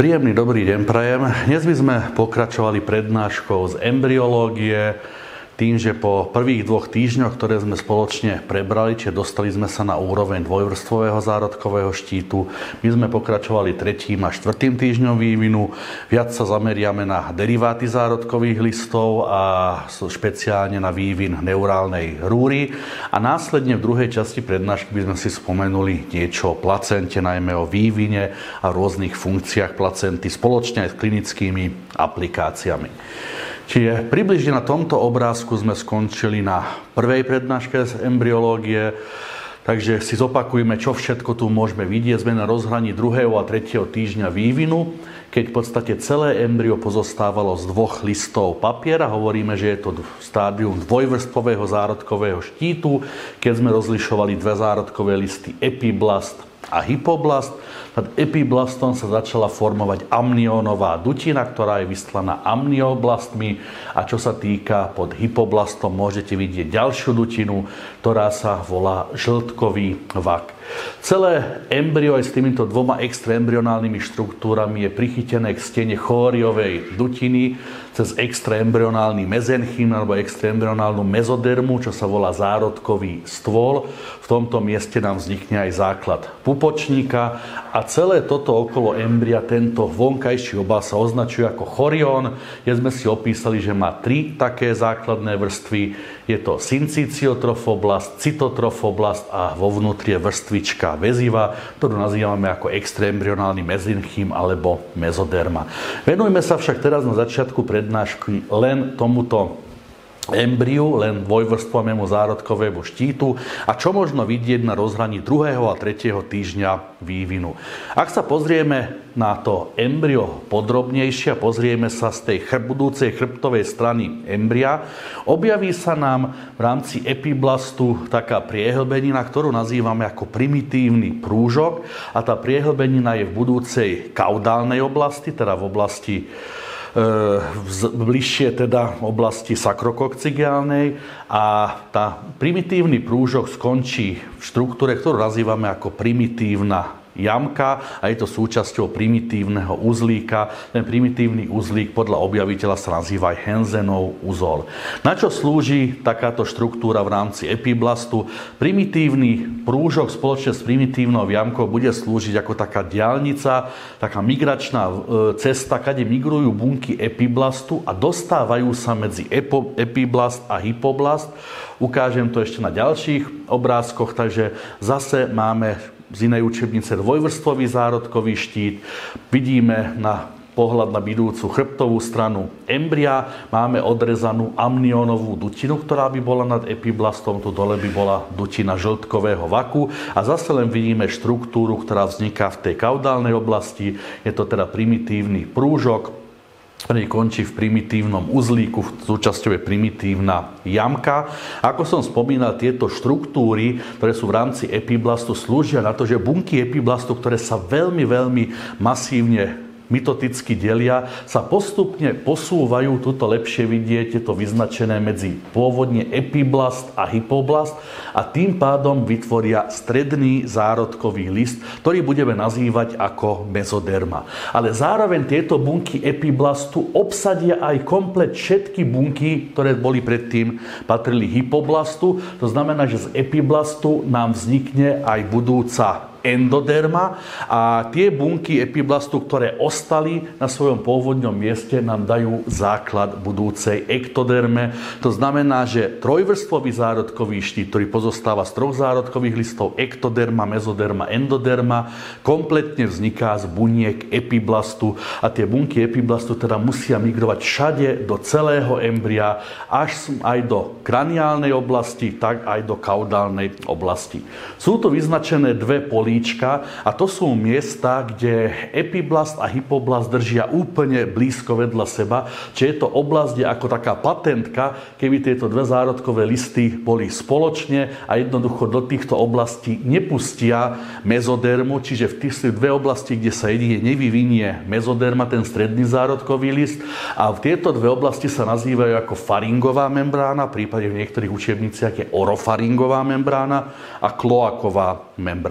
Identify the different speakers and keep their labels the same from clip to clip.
Speaker 1: Príjemný dobrý deň prajem. Dnes by sme pokračovali prednáškou z embryológie, tým, že po prvých 2 týždňoch, ktoré sme spoločne prebrali, čiže dostali sme sa na úroveň dvojvrstvového zárodkového štítu, my sme pokračovali 3. a 4. týždňom vývinu. Viac sa zameriame na deriváty zárodkových listov a špeciálne na vývin neurálnej rúry. A následne v druhej časti prednášky by sme si spomenuli niečo o placente, najmä o vývine a rôznych funkciách placenty spoločne aj s klinickými aplikáciami. Čiže približne na tomto obrázku sme skončili na prvej prednáške z embryológie, takže si zopakujeme, čo všetko tu môžeme vidieť. Sme na rozhraní 2. a 3. týždňa vývinu, keď v podstate celé embryo pozostávalo z 2 listov papiera. Hovoríme, že je to stádium dvojvrstvového zárodkového štítu, keď sme rozlišovali 2 zárodkové listy epiblast a hypoblast. Nad epiblastom sa začala formovať amniónová dutina, ktorá je vystlaná amnioblastmi, a čo sa týka pod hypoblastom, môžete vidieť ďalšiu dutinu, ktorá sa volá žltkový vak. Celé embryo aj s týmito 2 extraembryonálnymi štruktúrami je prichytené k stene chóriovej dutiny cez extraembryonálny mezenchym alebo extraembryonálnu mezodermu, čo sa volá zárodkový stôl. V tomto mieste nám vznikne aj základ pupočníka a celé toto okolo embria, tento vonkajší obal sa označuje ako chorión. Dnes sme si opísali, že má 3 také základné vrstvy. Je to syncytiotrofoblast, cytotrofoblast a vo vnútri je vrstvička väziva, ktorú nazývame ako extraembryonálny mezenchym alebo mezoderma. Venujme sa však teraz na začiatku prednášky len tomuto embryu, len dvojvrstvovému zárodkovému štítu a čo možno vidieť na rozhraní 2. a 3. týždňa vývinu. Ak sa pozrieme na to embryo podrobnejšie a pozrieme sa z tej budúcej chrbtovej strany embria, objaví sa nám v rámci epiblastu taká priehlbenina, ktorú nazývame ako primitívny prúžok, a tá priehlbenina je v budúcej kaudálnej oblasti, teda v oblasti bližšie teda oblasti sakrokokcygeálnej, a tá primitívny prúžok skončí v štruktúre, ktorú nazývame ako primitívna jamka, a je to súčasťou primitívneho uzlíka. Ten primitívny uzlík podľa objaviteľa sa nazýva aj Hensenov uzol. Na čo slúži takáto štruktúra v rámci epiblastu? Primitívny prúžok spoločne s primitívnou jamkou bude slúžiť ako taká diaľnica, taká migračná cesta, kade migrujú bunky epiblastu a dostávajú sa medzi epiblast a hypoblast. Ukážem to ešte na ďalších obrázkoch, takže zase máme z inej učebnice dvojvrstvový zárodkový štít. Vidíme na pohľad na budúcu chrbtovú stranu embria. Máme odrezanú amniónovú dutinu, ktorá by bola nad epiblastom. Tu dole by bola dutina žltkového vaku. A zase len vidíme štruktúru, ktorá vzniká v tej kaudálnej oblasti. Je to teda primitívny prúžok, ktorý končí v primitívnom uzlíku, súčasťou je primitívna jamka. Ako som spomínal, tieto štruktúry, ktoré sú v rámci epiblastu, slúžia na to, že bunky epiblastu, ktoré sa veľmi, veľmi masívne mitoticky delia, sa postupne posúvajú, tuto lepšie vidieť, je to vyznačené medzi pôvodne epiblast a hypoblast, a tým pádom vytvoria stredný zárodkový list, ktorý budeme nazývať ako mezoderma. Ale zároveň tieto bunky epiblastu obsadia aj komplet všetky bunky, ktoré boli predtým patrili hypoblastu. To znamená, že z epiblastu nám vznikne aj budúca endoderma, a tie bunky epiblastu, ktoré ostali na svojom pôvodnom mieste, nám dajú základ budúcej ektoderme. To znamená, že trojvrstvový zárodkový štít, ktorý pozostáva z 3 zárodkových listov ektoderma, mezoderma, endoderma, kompletne vzniká z buniek epiblastu, a tie bunky epiblastu teda musia migrovať všade do celého embria, až aj do kraniálnej oblasti, tak aj do kaudálnej oblasti. Sú tu vyznačené 2 políčka, a to sú miesta, kde epiblast a hypoblast držia úplne blízko vedľa seba. Čiže je to oblasť, kde ako taká patentka, keby tieto 2 zárodkové listy boli spoločne, a jednoducho do týchto oblastí nepustia mezodermu, čiže v tých 2 oblasti, kde sa jedine nevyvinie mezoderma, ten stredný zárodkový list, a v tieto 2 oblasti sa nazývajú ako faringová membrána, v prípade v niektorých učebniciach je orofaringová membrána a kloaková membrána.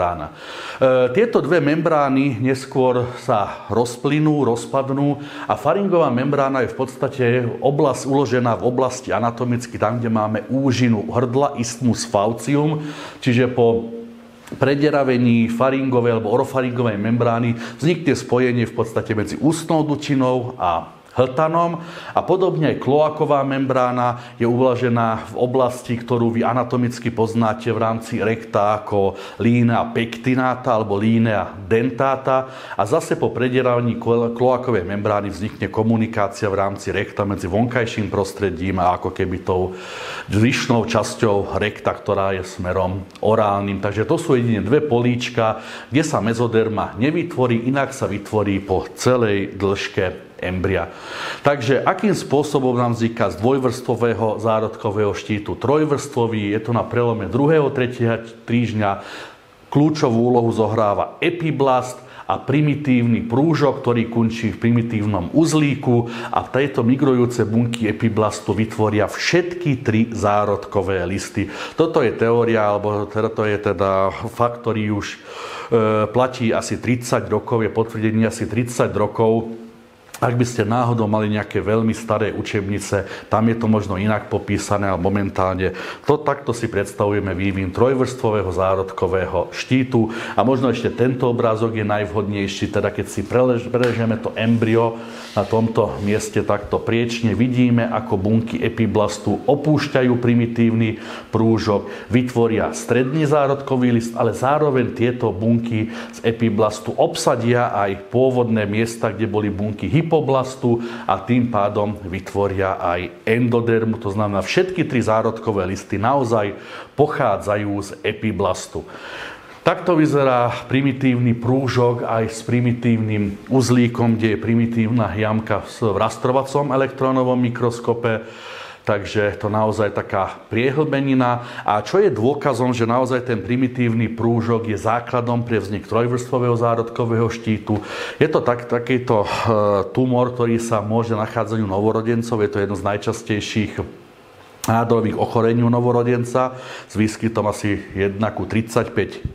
Speaker 1: Tieto dve membrány neskôr sa rozplynú, rozpadnú a faringová membrána je v podstate oblasť uložená v oblasti anatomicky, tam, kde máme úžinu hrdla, isthmus faucium, čiže po prederavení faringovej alebo orofaringovej membrány vznikne spojenie v podstate medzi ústnou dučinou a hltanom a podobne aj kloaková membrána je uložená v oblasti, ktorú vy anatomicky poznáte v rámci rekta ako linea pectinata alebo linea dentata a zase po predieraní kloakovej membrány vznikne komunikácia v rámci rekta medzi vonkajším prostredím a ako keby tou zvyšnou časťou rekta, ktorá je smerom orálnym. Takže to sú jedine dve políčka, kde sa mezoderma nevytvorí, inak sa vytvorí po celej dĺžke embria. Takže akým spôsobom nám vzniká z dvojvrstvového zárodkového štítu trojvrstvový, je to na prelome 2. 3. týždňa. Kľúčovú úlohu zohráva epiblast a primitívny prúžok, ktorý končí v primitívnom uzlíku a tieto migrujúce bunky epiblastu vytvoria všetky tri zárodkové listy. Toto je teória, alebo to je teda fakt, ktorý už platí asi 30 rokov, je potvrdený asi 30 rokov. Ak by ste náhodou mali nejaké veľmi staré učebnice, tam je to možno inak popísané, ale momentálne takto si predstavujeme vývin trojvrstvového zárodkového štítu. A možno ešte tento obrázok je najvhodnejší, teda keď si preležeme to embryo na tomto mieste takto priečne, vidíme, ako bunky epiblastu opúšťajú primitívny prúžok, vytvoria stredný zárodkový list, ale zároveň tieto bunky z epiblastu obsadia aj pôvodné miesta, kde boli bunky hypoblastu a tým pádom vytvoria aj endodermu. To znamená, všetky tri zárodkové listy naozaj pochádzajú z epiblastu. Takto vyzerá primitívny prúžok aj s primitívnym uzlíkom, kde je primitívna jamka v rastrovacom elektrónovom mikroskope. Takže to naozaj taká priehlbenina. A čo je dôkazom, že naozaj ten primitívny prúžok je základom pre vznik trojvrstvového zárodkového štítu? Je to takýto tumor, ktorý sa môže nachádzať u novorodencov. Je to jedno z najčastejších nádorových ochorení u novorodenca s výskytom asi 1:35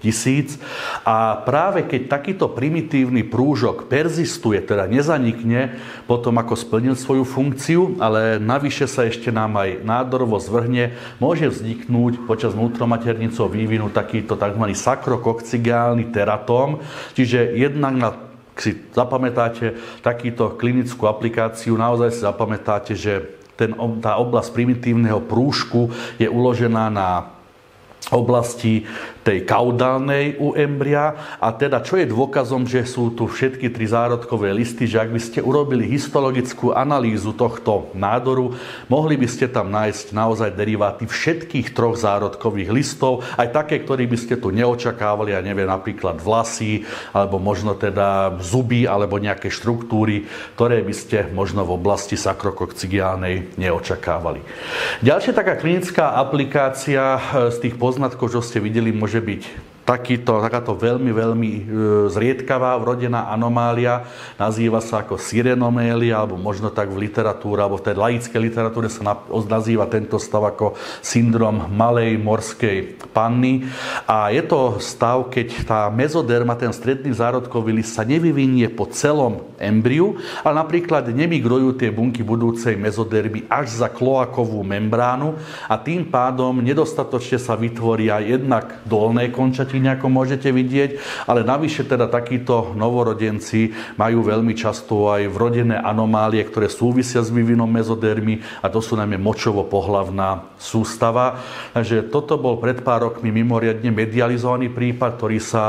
Speaker 1: 000. A práve keď takýto primitívny prúžok perzistuje, teda nezanikne potom ako splnil svoju funkciu, ale navyše sa ešte nám aj nádorovo zvrhne, môže vzniknúť počas vnútromaternicového vývinu takýto tzv. Sakrokokcygeálny teratóm, čiže jednak si zapamätáte takýto klinickú aplikáciu, naozaj si zapamätáte, že tá oblasť primitívneho prúžku je uložená na oblasti tej kaudálnej u embria a teda čo je dôkazom, že sú tu všetky tri zárodkové listy, že ak by ste urobili histologickú analýzu tohto nádoru, mohli by ste tam nájsť naozaj deriváty všetkých troch zárodkových listov, aj také, ktoré by ste tu neočakávali, ja neviem, napríklad vlasy, alebo možno teda zuby, alebo nejaké štruktúry, ktoré by ste možno v oblasti sakrokokcygeálnej neočakávali. Ďalšia taká klinická aplikácia z tých poznatkov, čo ste videli, môže byť takáto veľmi, veľmi zriedkavá vrodená anomália. Nazýva sa ako sirenomélia, alebo možno tak v literatúre, alebo v tej laickej literatúre sa nazýva tento stav ako syndrom malej morskej panny. A je to stav, keď tá mezoderma, ten stredný zárodkový list sa nevyvinie po celom embriu, ale napríklad nemigrujú tie bunky budúcej mezodermy až za kloakovú membránu a tým pádom nedostatočne sa vytvoria jednak dolné končatiny, ako môžete vidieť, ale navyše teda takíto novorodenci majú veľmi často aj vrodené anomálie, ktoré súvisia s vývinom mezodermy a to sú najmä močovo-pohlavná sústava. Takže toto bol pred pár rokmi mimoriadne medializovaný prípad,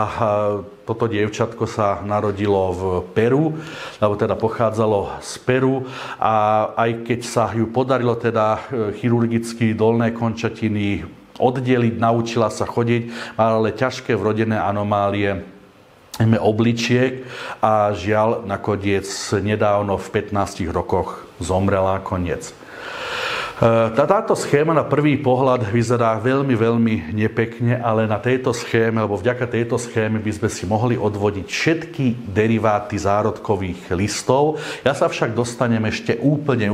Speaker 1: toto dievčatko sa narodilo v Peru, alebo teda pochádzalo z Peru a aj keď sa ju podarilo teda chirurgicky dolné končatiny oddeliť, naučila sa chodiť, ale ťažké vrodené anomálie obličiek a žiaľ nakoniec nedávno v 15 rokoch zomrela koniec. Táto schéma na prvý pohľad vyzerá veľmi, veľmi nepekne, ale na tejto schéme, alebo vďaka tejto schéme by sme si mohli odvodiť všetky deriváty zárodkových listov. Ja sa však dostanem ešte úplne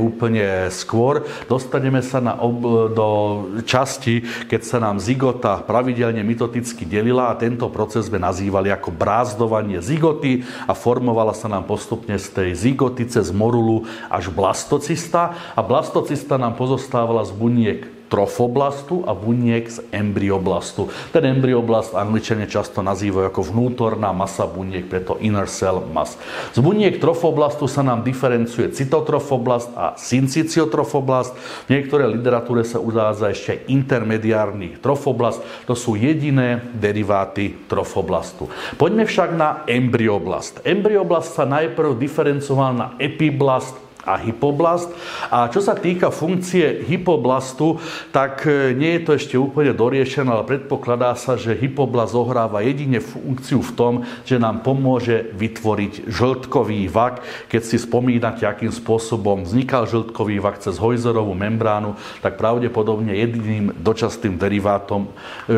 Speaker 1: skôr. Dostaneme sa do časti, keď sa nám zygota pravidelne mitoticky delila a tento proces sme nazývali ako brázdovanie zygoty a formovala sa nám postupne z tej zygoty cez morulu až blastocysta a blastocysta nám pozostávala z buniek trofoblastu a buniek z embryoblastu. Ten embryoblast Angličania často nazývajú ako vnútorná masa buniek, preto inner cell mass. Z buniek trofoblastu sa nám diferencuje cytotrofoblast a syncytiotrofoblast. V niektorej literatúre sa uvádza ešte aj intermediárny trofoblast. To sú jediné deriváty trofoblastu. Poďme však na embryoblast. Embryoblast sa najprv diferencoval na epiblast a hypoblast. A čo sa týka funkcie hypoblastu, tak nie je to ešte úplne doriešené, ale predpokladá sa, že hypoblast zohráva jedine funkciu v tom, že nám pomôže vytvoriť žltkový vak. Keď si spomínate, akým spôsobom vznikal žltkový vak cez Hojzerovú membránu, tak pravdepodobne jediným dočasným derivátom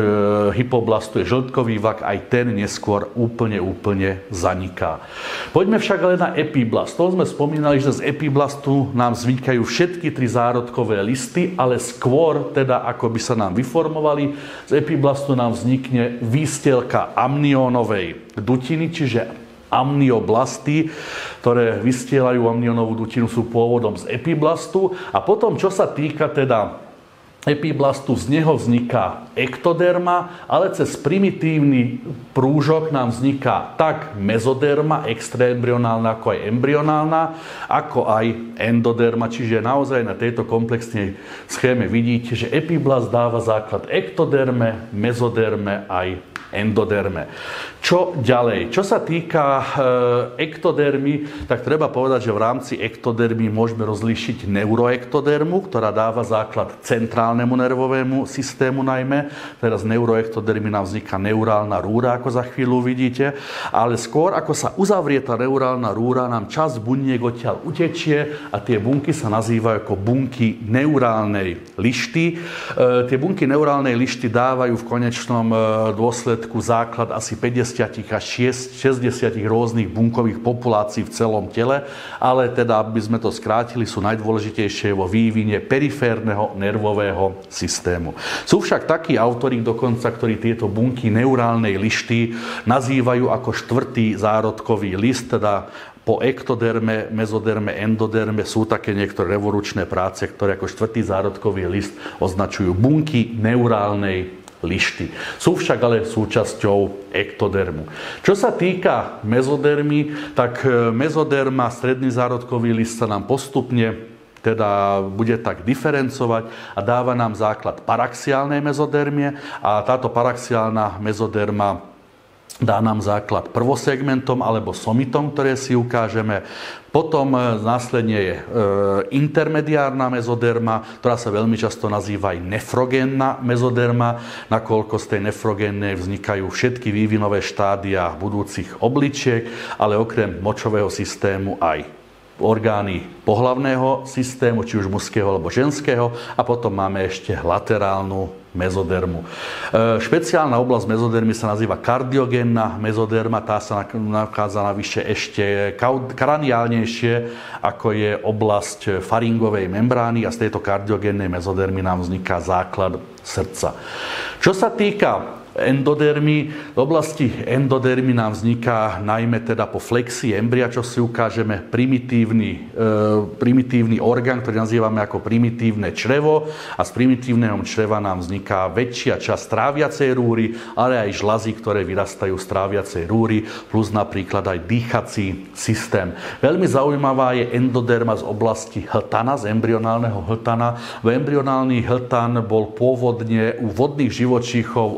Speaker 1: hypoblastu je žltkový vak, aj ten neskôr úplne zaniká. Poďme však ale na epiblast. To sme spomínali, že z epiblastu nám vznikajú všetky tri zárodkové listy, ale skôr, teda ako by sa nám vyformovali, z epiblastu nám vznikne výstielka amniónovej dutiny, čiže amnioblasty, ktoré vystielajú amniónovú dutinu, sú pôvodom z epiblastu. A potom, čo sa týka teda epiblastu, z neho vzniká ektoderma, ale cez primitívny prúžok nám vzniká tak mezoderma, extraembryonálna ako aj embryonálna, ako aj endoderma. Čiže naozaj na tejto komplexnej schéme vidíte, že epiblast dáva základ ektoderme, mezoderme aj endoderme. Čo ďalej? Čo sa týka ektodermy, tak treba povedať, že v rámci ektodermy môžeme rozlíšiť neuroektodermu, ktorá dáva základ centrálnemu nervovému systému najmä. Teraz z neuroektodermy nám vzniká neurálna rúra, ako za chvíľu vidíte. Ale skôr, ako sa uzavrie tá neurálna rúra, nám časť buniek odtiaľ utečie a tie bunky sa nazývajú ako bunky neurálnej lišty. Tie bunky neurálnej lišty dávajú v konečnom dôsledku základ asi 50 až 60 rôznych bunkových populácií v celom tele, ale teda, aby sme to skrátili, sú najdôležitejšie vo vývine periférneho nervového systému. Sú však takí autori dokonca, ktorí tieto bunky neurálnej lišty nazývajú ako štvrtý zárodkový list, teda po ektoderme, mezoderme, endoderme sú také niektoré revolučné práce, ktoré ako štvrtý zárodkový list označujú bunky neurálnej lišty. Sú však ale súčasťou ektodermu. Čo sa týka mezodermy, tak mezoderma, stredný zárodkový list sa nám postupne teda bude tak diferencovať a dáva nám základ paraxiálnej mezodermie a táto paraxiálna mezoderma dá nám základ prvosegmentom alebo somitom, ktoré si ukážeme. Potom následne je intermediárna mezoderma, ktorá sa veľmi často nazýva aj nefrogénna mezoderma, nakoľko z tej nefrogénnej vznikajú všetky vývinové štádia budúcich obličiek, ale okrem močového systému aj orgány pohlavného systému, či už mužského alebo ženského, a potom máme ešte laterálnu mezodermu. Špeciálna oblasť mezodermy sa nazýva kardiogénna mezoderma, tá sa nachádza navyše ešte kraniálnejšie, ako je oblasť faringovej membrány, a z tejto kardiogénnej mezodermy nám vzniká základ srdca. Čo sa týka endodermy, v oblasti endodermy nám vzniká najmä teda po flexii embria, čo si ukážeme, primitívny orgán, ktorý nazývame ako primitívne črevo, a z primitívneho čreva nám vzniká väčšia časť tráviacej rúry, ale aj žľazy, ktoré vyrastajú z tráviacej rúry, plus napríklad aj dýchací systém. Veľmi zaujímavá je endoderma z oblasti hltana, z embryonálneho hltana. V embryonálny hltan bol pôvodne u vodných živočíchov orgán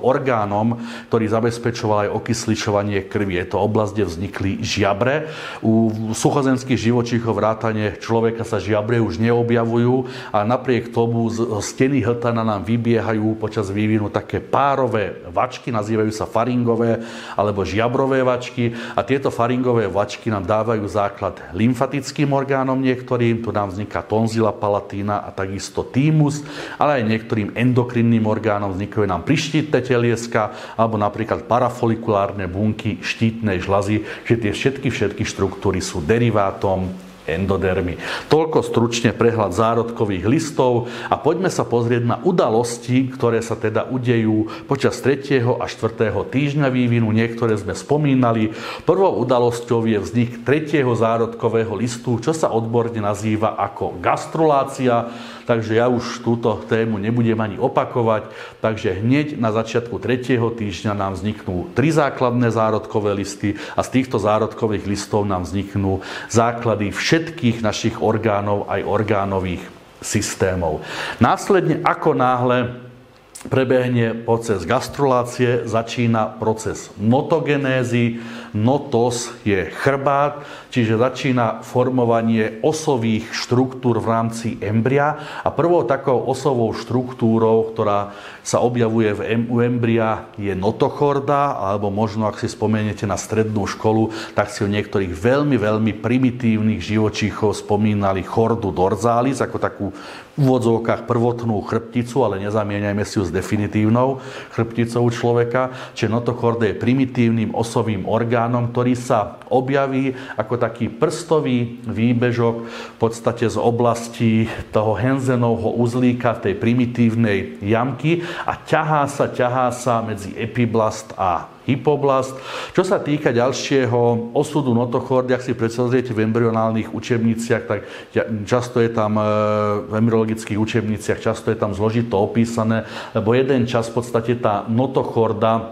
Speaker 1: orgánom, ktorý zabezpečoval aj okysličovanie krvi. Je to oblasť, kde vznikli žiabre. U suchozemských živočíchov vrátane človeka sa žiabre už neobjavujú a napriek tomu z steny hltana nám vybiehajú počas vývinu také párové vačky, nazývajú sa faringové alebo žiabrové vačky a tieto faringové vačky nám dávajú základ lymfatickým orgánom niektorým, tu nám vzniká tonzila palatína a takisto týmus, ale aj niektorým endokrinným orgánom vznikajú nám prištítne telieska alebo napríklad parafolikulárne bunky štítnej žľazy, že tie všetky štruktúry sú derivátom endodermy. Toľko stručne prehľad zárodkových listov a poďme sa pozrieť na udalosti, ktoré sa teda udejú počas 3. a 4. týždňa vývinu. Niektoré sme spomínali. Prvou udalosťou je vznik 3. zárodkového listu, čo sa odborne nazýva ako gastrulácia. Takže ja už túto tému nebudem ani opakovať. Takže hneď na začiatku 3. týždňa nám vzniknú 3 základné zárodkové listy a z týchto zárodkových listov nám vzniknú základy všetkých našich orgánov aj orgánových systémov. Následne ako náhle prebehne proces gastrulácie, začína proces notogenézy. Notos je chrbát, čiže začína formovanie osových štruktúr v rámci embria a prvou takou osovou štruktúrou, ktorá sa objavuje u embria, je notochorda, alebo možno, ak si spomeniete na strednú školu, tak si o niektorých veľmi primitívnych živočíchov spomínali chordu dorsalis, ako takú v úvodzovkách prvotnú chrbticu, ale nezamieňajme si ju s definitívnou chrbticou človeka. Čiže notochorda je primitívnym osovým orgánom, ktorý sa objaví ako taký prstový výbežok v podstate z oblasti toho Hensenovho uzlíka tej primitívnej jamky a ťahá sa medzi epiblast a hypoblast. Čo sa týka ďalšieho osudu notochordy, ak si predstavujete v embryonálnych učebniciach, tak často je tam v embryologických učebniciach často je tam zložito opísané, lebo jeden čas v podstate tá notochorda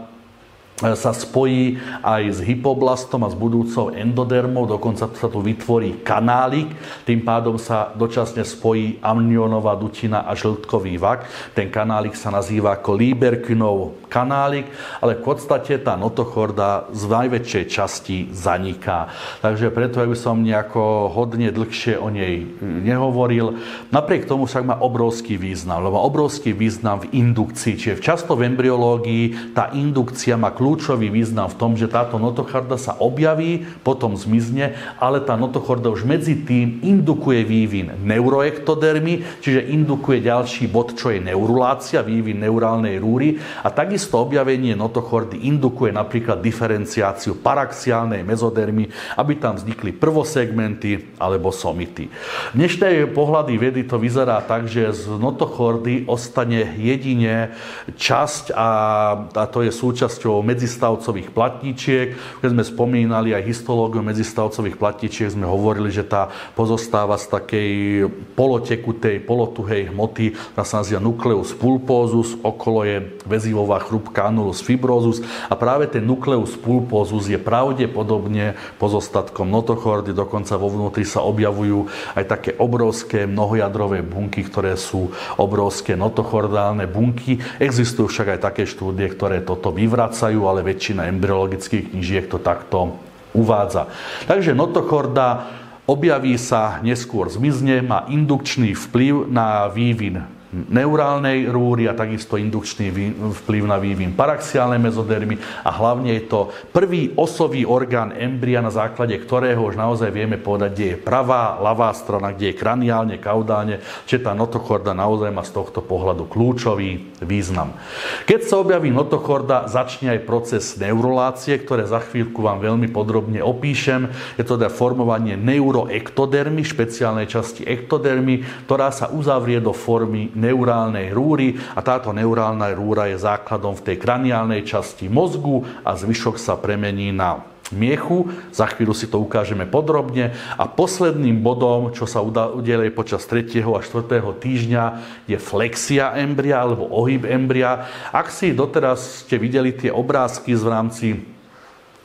Speaker 1: sa spojí aj s hypoblastom a s budúcou endodermou, dokonca sa tu vytvorí kanálik, tým pádom sa dočasne spojí amnionová dutina a žltkový vak. Ten kanálik sa nazýva ako Lieberkühnov kanálik, ale v podstate tá notochorda z najväčšej časti zaniká. Takže preto by som nejako hodne dlhšie o nej nehovoril. Napriek tomu však má obrovský význam, lebo obrovský význam v indukcii, čiže často v embryológii tá indukcia má kľúčový význam v tom, že táto notochorda sa objaví, potom zmizne, ale tá notochorda už medzi tým indukuje vývin neuroektodermy, čiže indukuje ďalší bod, čo je neurulácia, vývin neurálnej rúry a takisto objavenie notochordy indukuje napríklad diferenciáciu paraxiálnej mezodermy, aby tam vznikli prvosegmenty alebo somity. V dnešnej pohľady vedy to vyzerá tak, že z notochordy ostane jedine časť a to je súčasťou medzistavcových platničiek. Keď sme spomínali aj histológiu medzistavcových platničiek, sme hovorili, že tá pozostáva z takej polotekutej, polotuhej hmoty, ktorá sa nazýva nucleus pulposus, okolo je väzivová chrúbka annulus fibrosus a práve ten nucleus pulposus je pravdepodobne pozostatkom notochordy, dokonca vo vnútri sa objavujú aj také obrovské mnohojadrové bunky, ktoré sú obrovské notochordálne bunky. Existujú však aj také štúdie, ktoré toto vyvracajú, ale väčšina embryologických knížiek to takto uvádza. Takže notochorda objaví sa, neskôr zmizne, má indukčný vplyv na vývin neurálnej rúry a takisto indukčný vplyv na vývin paraxiálnej mezodermy a hlavne je to prvý osový orgán embria, na základe ktorého už naozaj vieme povedať, kde je pravá, ľavá strana, kde je kraniálne, kaudálne, čiže tá notochorda naozaj má z tohto pohľadu kľúčový význam. Keď sa objaví notochorda, začne aj proces neurulácie, ktoré za chvíľku vám veľmi podrobne opíšem. Je to teda formovanie neuroektodermy, špeciálnej časti ektodermy, ktorá sa uzavrie do formy neurálnej rúry a táto neurálna rúra je základom v tej kraniálnej časti mozgu a zvyšok sa premení na miechu. Za chvíľu si to ukážeme podrobne. A posledným bodom, čo sa udeje počas 3. a 4. týždňa, je flexia embria alebo ohyb embria. Ak si doteraz ste videli tie obrázky v rámci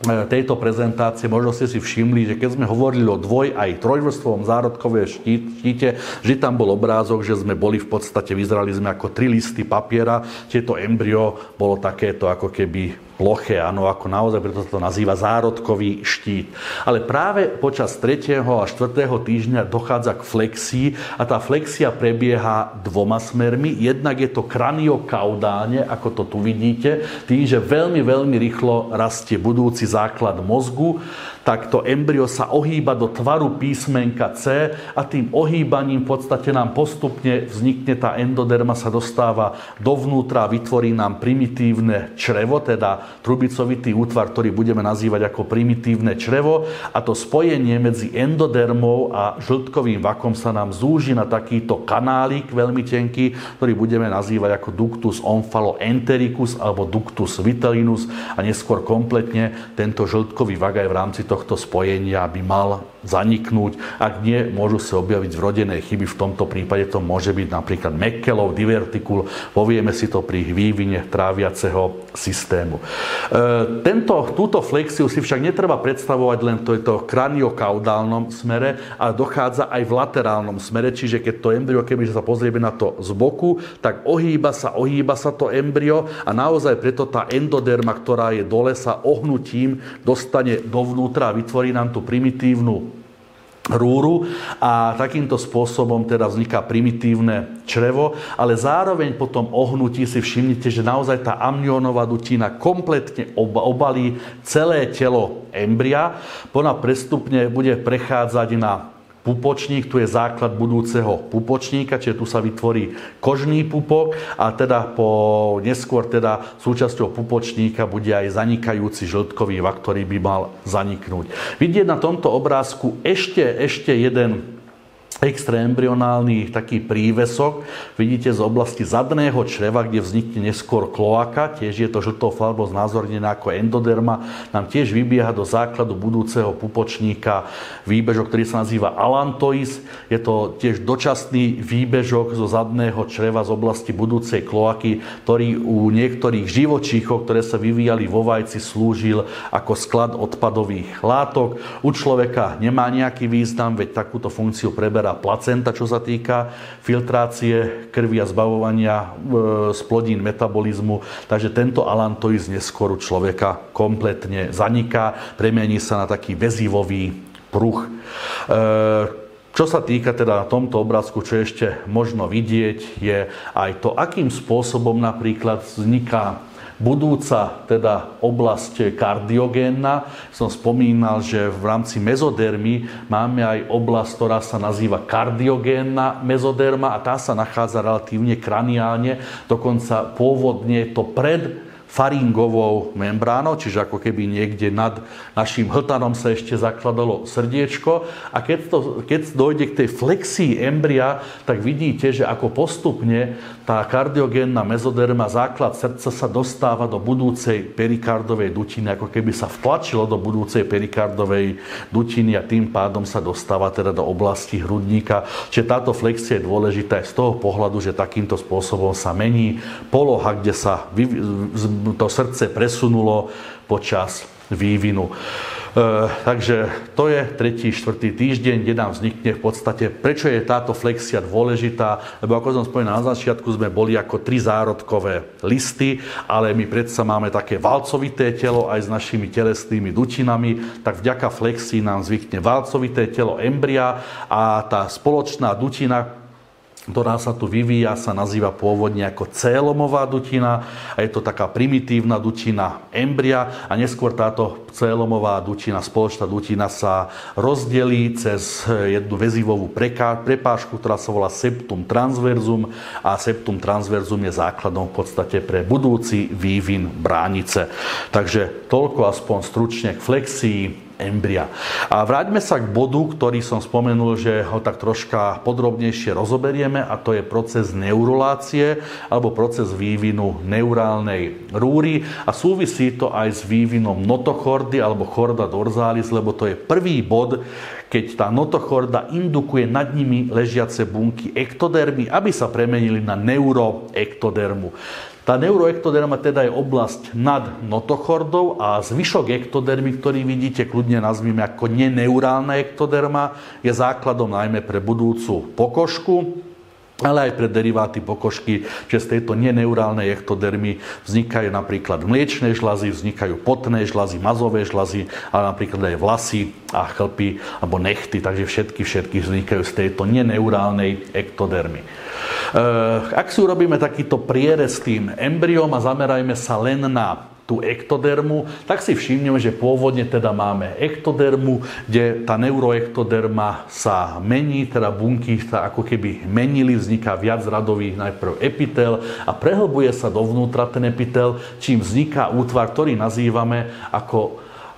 Speaker 1: tejto prezentácie, možno ste si všimli, že keď sme hovorili o aj trojvrstvovom zárodkovom štíte, že tam bol obrázok, že sme boli v podstate, vyzerali sme ako 3 listy papiera, tieto embryo bolo takéto ako keby ploché, áno, ako naozaj, preto sa to nazýva zárodkový štít. Ale práve počas 3. a 4. týždňa dochádza k flexii a tá flexia prebieha 2 smermi. Jednak je to kraniokaudálne, ako to tu vidíte, tým, že veľmi, veľmi rýchlo rastie budúci základ mozgu, tak to embryo sa ohýba do tvaru písmenka C a tým ohýbaním v podstate nám postupne vznikne tá endoderma, sa dostáva dovnútra a vytvorí nám primitívne črevo, teda trubicovitý útvar, ktorý budeme nazývať ako primitívne črevo, a to spojenie medzi endodermou a žltkovým vakom sa nám zúži na takýto kanálik veľmi tenký, ktorý budeme nazývať ako ductus omphaloentericus alebo ductus vitellinus a neskôr kompletne tento žltkový vak aj v rámci tohto spojenia by mal zaniknúť. Ak nie, môžu sa objaviť vrodené chyby. V tomto prípade to môže byť napríklad Meckelov divertikul. Povieme si to pri vývine tráviaceho systému. Túto flexiu si však netreba predstavovať len v kraniokaudálnom smere, ale dochádza aj v laterálnom smere, čiže keď to embryo, kebyže sa pozrieme na to z boku, tak ohýba sa to embryo a naozaj preto tá endoderma, ktorá je dole, sa ohnutím dostane dovnútra a vytvorí nám tú primitívnu rúru a takýmto spôsobom teda vzniká primitívne črevo, ale zároveň po tom ohnutí si všimnite, že naozaj tá amniónová dutina kompletne obalí celé telo embria. Ona prestupne bude prechádzať na pupočník, tu je základ budúceho pupočníka, čiže tu sa vytvorí kožný pupok a teda neskôr súčasťou pupočníka bude aj zanikajúci žltkový vak, ktorý by mal zaniknúť. Vidieť na tomto obrázku ešte jeden extraembryonálny taký prívesok. Vidíte z oblasti zadného čreva, kde vznikne neskôr kloaka, tiež je to žltou farbou znázornená ako endoderma, nám tiež vybieha do základu budúceho pupočníka výbežok, ktorý sa nazýva allantois. Je to tiež dočasný výbežok zo zadného čreva z oblasti budúcej kloaky, ktorý u niektorých živočíchov, ktoré sa vyvíjali vo vajci, slúžil ako sklad odpadových látok. U človeka nemá nejaký význam, veď takúto funkciu preberá placenta, čo sa týka filtrácie krvi a zbavovania z plodín metabolizmu. Takže tento allantois neskôr u človeka kompletne zaniká, premení sa na taký väzivový pruh. Čo sa týka teda na tomto obrázku, čo ešte možno vidieť, je aj to, akým spôsobom napríklad vzniká budúca teda oblasť kardiogénna. Som spomínal, že v rámci mezodermy máme aj oblasť, ktorá sa nazýva kardiogénna mezoderma a tá sa nachádza relatívne kraniálne, dokonca pôvodne to pred faringovou membránou, čiže ako keby niekde nad našim hltanom sa ešte zakladalo srdiečko. A keď dojde k tej flexii embria, tak vidíte, že ako postupne tá kardiogénna mezoderma, základ srdca, sa dostáva do budúcej perikardovej dutiny, ako keby sa vtlačilo do budúcej perikardovej dutiny a tým pádom sa dostáva teda do oblasti hrudníka. Čiže táto flexia je dôležitá aj z toho pohľadu, že takýmto spôsobom sa mení poloha, kde sa to srdce presunulo počas vývinu. Takže to je 3. 4. týždeň, kde nám vznikne v podstate, prečo je táto flexia dôležitá, lebo ako som spomínal na začiatku, sme boli ako 3 zárodkové listy, ale my predsa máme také valcovité telo aj s našimi telesnými dutinami, tak vďaka flexii nám zvykne valcovité telo embria a tá spoločná dutina, ktorá sa tu vyvíja, sa nazýva pôvodne ako célomová dutina a je to taká primitívna dutina embria a neskôr táto célomová dutina, spoločná dutina sa rozdelí cez jednu väzivovú prepážku, ktorá sa volá septum transversum a septum transversum je základom v podstate pre budúci vývin bránice. Takže toľko aspoň stručne k flexii embria. A vráťme sa k bodu, ktorý som spomenul, že ho tak troška podrobnejšie rozoberieme, a to je proces neurolácie alebo proces vývinu neurálnej rúry a súvisí to aj s vývinom notochordy alebo chorda dorsalis, lebo to je prvý bod, keď tá notochorda indukuje nad nimi ležiace bunky ektodermy, aby sa premenili na neuroektodermu. Tá neuroektoderma teda je oblasť nad notochordou a zvyšok ektodermy, ktorý vidíte, kľudne nazvime ako neneurálna ektoderma, je základom najmä pre budúcu pokožku, ale aj pre deriváty pokožky, že z tejto neneurálnej ektodermy vznikajú napríklad mliečne žľazy, vznikajú potné žľazy, mazové žľazy, ale napríklad aj vlasy a chlpy alebo nechty, takže všetky vznikajú z tejto neneurálnej ektodermy. Ak si urobíme takýto prierez tým embryom a zamerajme sa len na tú ektodermu, tak si všimneme, že pôvodne teda máme ektodermu, kde tá neuroektoderma sa mení, teda bunky sa ako keby menili, vzniká viacradový najprv epitel a prehlbuje sa dovnútra ten epitel, čím vzniká útvar, ktorý nazývame ako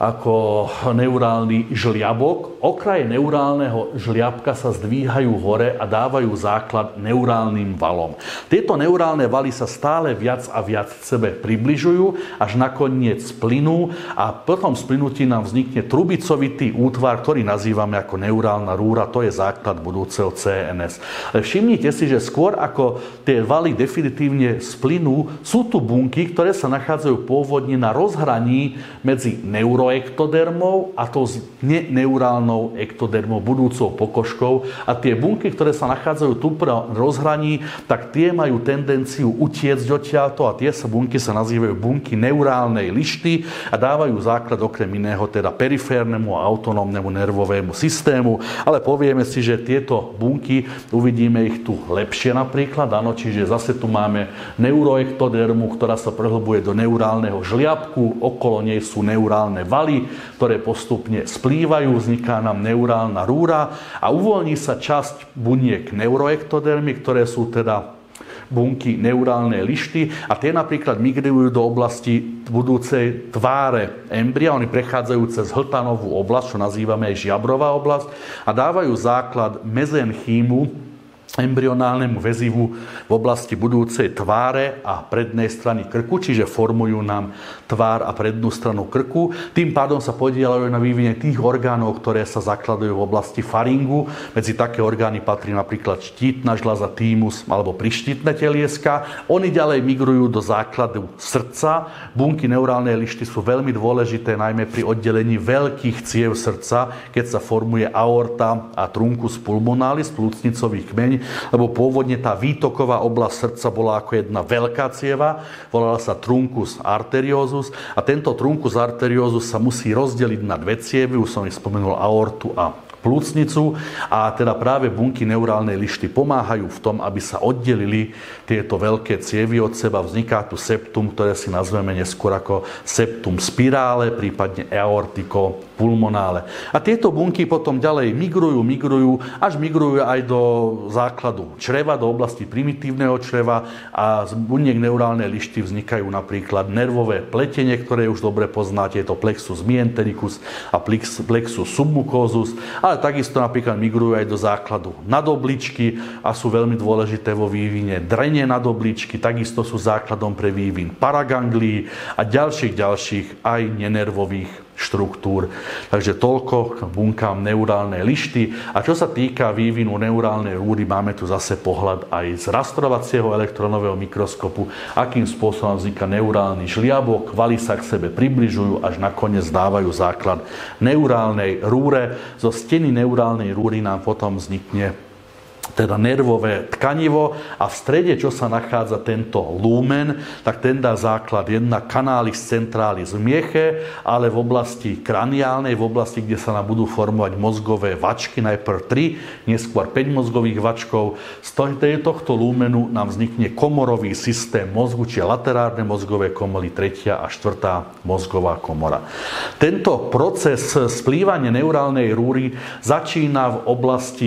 Speaker 1: neurálny žliabok. Okraje neurálneho žliabka sa zdvíhajú hore a dávajú základ neurálnym valom. Tieto neurálne valy sa stále viac a viac sebe približujú, až nakoniec splynú a potom splynutí nám vznikne trubicovitý útvar, ktorý nazývame ako neurálna rúra. To je základ budúceho CNS. Ale všimnite si, že skôr ako tie valy definitívne splynú, sú tu bunky, ktoré sa nachádzajú pôvodne na rozhraní medzi neuroektodermou a tou neneurálnou ektodermou, budúcou pokožkou. A tie bunky, ktoré sa nachádzajú tu pri rozhraní, tak tie majú tendenciu utiecť odtiaľto a tie bunky sa nazývajú bunky neurálnej lišty a dávajú základ okrem iného teda periférnemu a autonómnemu nervovému systému. Ale povieme si, že tieto bunky, uvidíme ich tu lepšie napríklad, áno, čiže zase tu máme neuroektodermu, ktorá sa prehlbuje do neurálneho žliabku, okolo nej sú neurálne valy, ktoré postupne splývajú, vzniká nám neurálna rúra a uvoľní sa časť buniek neuroektodermy, ktoré sú teda bunky neurálnej lišty a tie napríklad migrujú do oblasti budúcej tváre embria. Oni prechádzajú cez hltanovú oblasť, čo nazývame aj žiabrová oblasť a dávajú základ mezenchýmu, embryonálnemu väzivu v oblasti budúcej tváre a prednej strany krku, čiže formujú nám tvár a prednú stranu krku. Tým pádom sa podieľajú na vývine tých orgánov, ktoré sa zakladajú v oblasti faringu. Medzi také orgány patrí napríklad štítna žľaza, thymus alebo prištítne telieska. Oni ďalej migrujú do základu srdca. Bunky neurálnej lišty sú veľmi dôležité, najmä pri oddelení veľkých ciev srdca, keď sa formuje aorta a truncus pulmonalis, plúcnicový kmeň, lebo pôvodne tá výtoková oblasť srdca bola ako jedna veľká cieva, volala sa truncus arteriosus a tento truncus arteriosus sa musí rozdeliť na dve cievy, už som ich spomenul aortu a plúcnicu a teda práve bunky neurálnej lišty pomáhajú v tom, aby sa oddelili tieto veľké cievy od seba. Vzniká tu septum, ktoré si nazveme neskôr ako septum spirále, prípadne aortico pulmonále. A tieto bunky potom ďalej migrujú, až migrujú aj do základu čreva, do oblasti primitívneho čreva a z buniek neurálnej lišty vznikajú napríklad nervové pletenie, ktoré už dobre poznáte, je to plexus myentericus a plexus submucosus, ale takisto napríklad migrujú aj do základu nadobličky a sú veľmi dôležité vo vývine drene nadobličky, takisto sú základom pre vývin paraganglií a ďalších aj nenervových štruktúr. Takže toľko k bunkám neurálnej lišty. A čo sa týka vývinu neurálnej rúry, máme tu zase pohľad aj z rastrovacieho elektronového mikroskopu, akým spôsobom vzniká neurálny žliabok, valy sa k sebe približujú, až nakoniec dávajú základ neurálnej rúre. Zo steny neurálnej rúry nám potom vznikne teda nervové tkanivo a v strede, čo sa nachádza tento lumen, tak ten dá základ jednak canalis centralis v mieche, ale v oblasti kraniálnej, v oblasti, kde sa nám budú formovať mozgové vačky, najprv 3, neskôr 5 mozgových vačkov. Z tohto lumenu nám vznikne komorový systém mozgu, čiže laterárne mozgové komory, 3. a 4. mozgová komora. Tento proces splývania neurálnej rúry začína v oblasti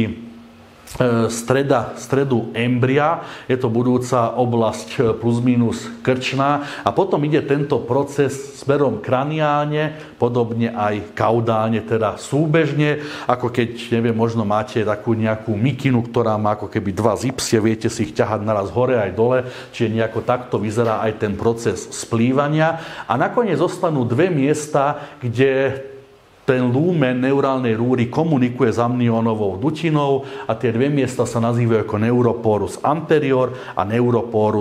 Speaker 1: stredu embria, je to budúca oblasť plus minus krčná a potom ide tento proces smerom kraniálne, podobne aj kaudálne, teda súbežne, ako keď, neviem, možno máte takú nejakú mikinu, ktorá má ako keby dva zipsie, viete si ich ťahať naraz hore aj dole, čiže nejako takto vyzerá aj ten proces splývania a nakoniec zostanú dve miesta, kde ten lumen neurálnej rúry komunikuje s amnionovou dutinou a tie dve miesta sa nazývajú ako neuroporus anterior a neuroporus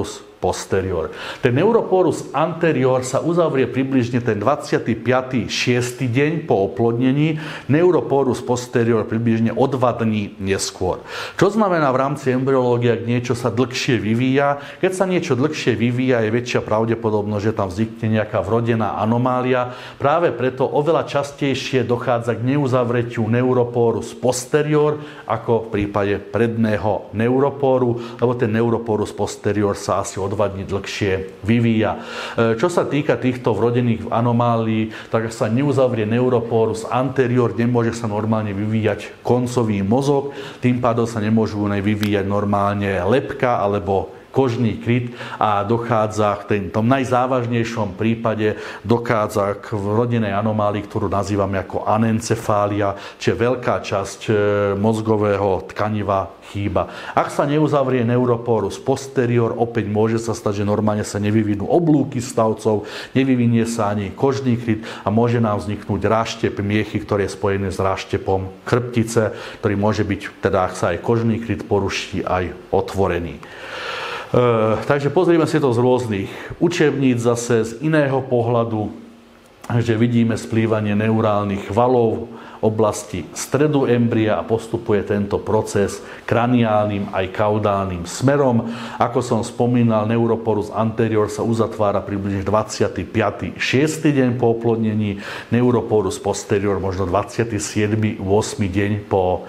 Speaker 1: posterior. Ten neuroporus anterior sa uzavrie približne ten 25. 6. deň po oplodnení, neuroporus posterior približne o 2 dní neskôr. Čo znamená v rámci embryológie, ak niečo sa dlhšie vyvíja? Keď sa niečo dlhšie vyvíja, je väčšia pravdepodobnosť, že tam vznikne nejaká vrodená anomália. Práve preto oveľa častejšie dochádza k neuzavretiu neuroporus posterior ako v prípade predného neuroporu, lebo ten neuroporus posterior sa asi o 2 dní dlhšie vyvíja. Čo sa týka týchto vrodených anomálií, tak ak sa neuzavrie neuroporus anterior, nemôže sa normálne vyvíjať koncový mozog, tým pádom sa nemôžu vyvíjať normálne lebka alebo kožný kryt a dochádza v tom najzávažnejšom prípade dochádza k vrodenej anomálii, ktorú nazývame ako anencefália, čiže veľká časť mozgového tkaniva chýba. Ak sa neuzavrie neuroporus posterior, opäť môže sa stať, že normálne sa nevyvinú oblúky stavcov, nevyvinie sa ani kožný kryt a môže nám vzniknúť ráštep miechy, ktorý je spojený s ráštepom chrbtice, ktorý môže byť, teda ak sa aj kožný kryt poruší, aj otvorený. Takže pozrieme si to z rôznych učebníc, zase z iného pohľadu, že vidíme splývanie neurálnych valov v oblasti stredu embria a postupuje tento proces kraniálnym aj kaudálnym smerom. Ako som spomínal, neuroporus anterior sa uzatvára približne 25. 6. deň po oplodnení, neuroporus posterior možno 27. 8. deň po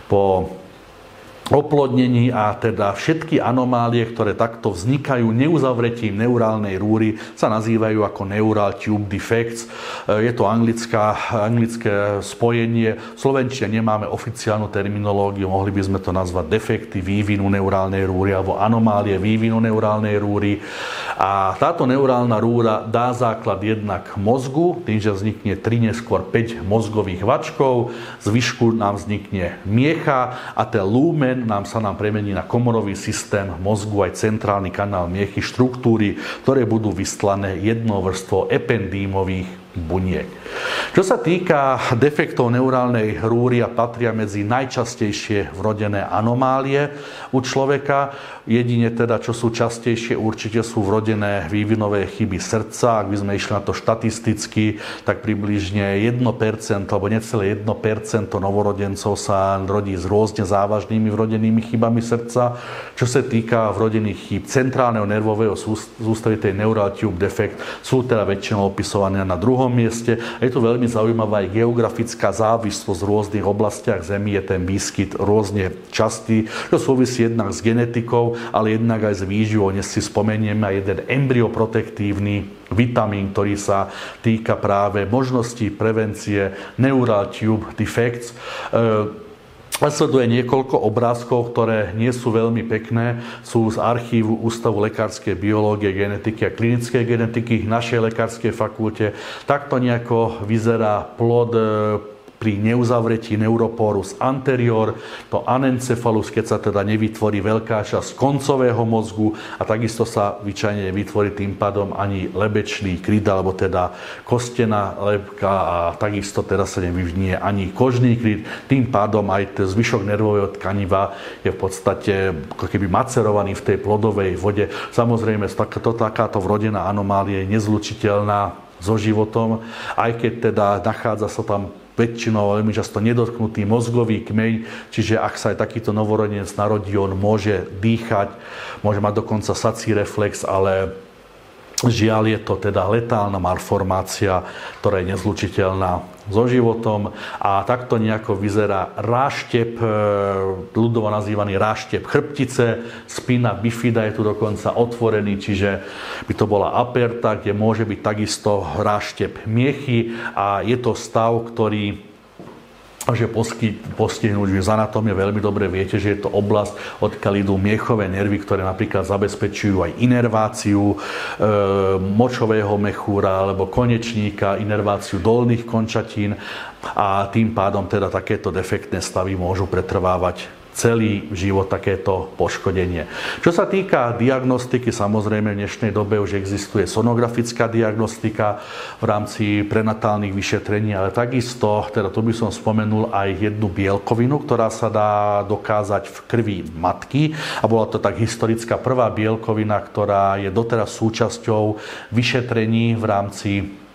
Speaker 1: oplodnení a teda všetky anomálie, ktoré takto vznikajú neuzavretím neurálnej rúry, sa nazývajú ako neural tube defects. Je to anglické spojenie. V slovenčine nemáme oficiálnu terminológiu, mohli by sme to nazvať defekty vývinu neurálnej rúry alebo anomálie vývinu neurálnej rúry. A táto neurálna rúra dá základ jednak mozgu, tým, že vznikne 3, neskôr 5 mozgových vačkov, zvyšku nám vznikne miecha a ten lumen sa nám premení na komorový systém mozgu aj centrálny kanál miechy, štruktúry, ktoré budú vystlané jednou vrstvou ependímových buniek. Čo sa týka defektov neurálnej rúry, a patria medzi najčastejšie vrodené anomálie u človeka, jedine teda, čo sú častejšie, určite sú vrodené vývinové chyby srdca. Ak by sme išli na to štatisticky, tak približne 1% alebo necelé 1% novorodencov sa rodí s rôzne závažnými vrodenými chybami srdca. Čo sa týka vrodených chýb centrálneho nervového sústavy, tej neural tube defect, sú teda väčšinou opisované na druhom mieste. Je tu veľmi zaujímavá aj geografická závislosť v rôznych oblastiach Zemi, je ten výskyt rôzne častý, čo súvisí jednak s genetikou, ale jednak aj s výživou. Dnes si spomenieme aj jeden embryoprotektívny vitamín, ktorý sa týka práve možností prevencie neural tube defects. Nasleduje niekoľko obrázkov, ktoré nie sú veľmi pekné. Sú z archívu Ústavu lekárskej biológie, genetiky a klinickej genetiky našej lekárskej fakulte. Takto nejako vyzerá plod pri neuzavretí neuroporus anterior, to anencefalus, keď sa teda nevytvorí veľká časť koncového mozgu a takisto sa zvyčajne nevytvorí tým pádom ani lebečný kryt, alebo teda kostená lebka a takisto teda sa nevyvinie ani kožný kryt. Tým pádom aj zvyšok nervového tkaniva je v podstate ako keby macerovaný v tej plodovej vode. Samozrejme, takáto vrodená anomália je nezlučiteľná so životom, aj keď teda nachádza sa tam väčšinou veľmi často nedotknutý mozgový kmeň, čiže ak sa aj takýto novorodenec narodí, on môže dýchať, môže mať dokonca sací reflex, ale žiaľ je to teda letálna malformácia, ktorá je nezlučiteľná so životom a takto nejako vyzerá ráštep, ľudovo nazývaný ráštep chrbtice, spina bifida je tu dokonca otvorený, čiže by to bola aperta, kde môže byť takisto ráštep miechy a je to stav, ktorý že postihnúť, že z anatómie veľmi dobre viete, že je to oblasť, odkiaľ idú miechové nervy, ktoré napríklad zabezpečujú aj inerváciu močového mechúra alebo konečníka, inerváciu dolných končatín a tým pádom teda takéto defektné stavy môžu pretrvávať celý život takéto poškodenie. Čo sa týka diagnostiky, samozrejme v dnešnej dobe už existuje sonografická diagnostika v rámci prenatálnych vyšetrení, ale takisto, teda tu by som spomenul aj jednu bielkovinu, ktorá sa dá dokázať v krvi matky a bola to tak historická prvá bielkovina, ktorá je doteraz súčasťou vyšetrení v rámci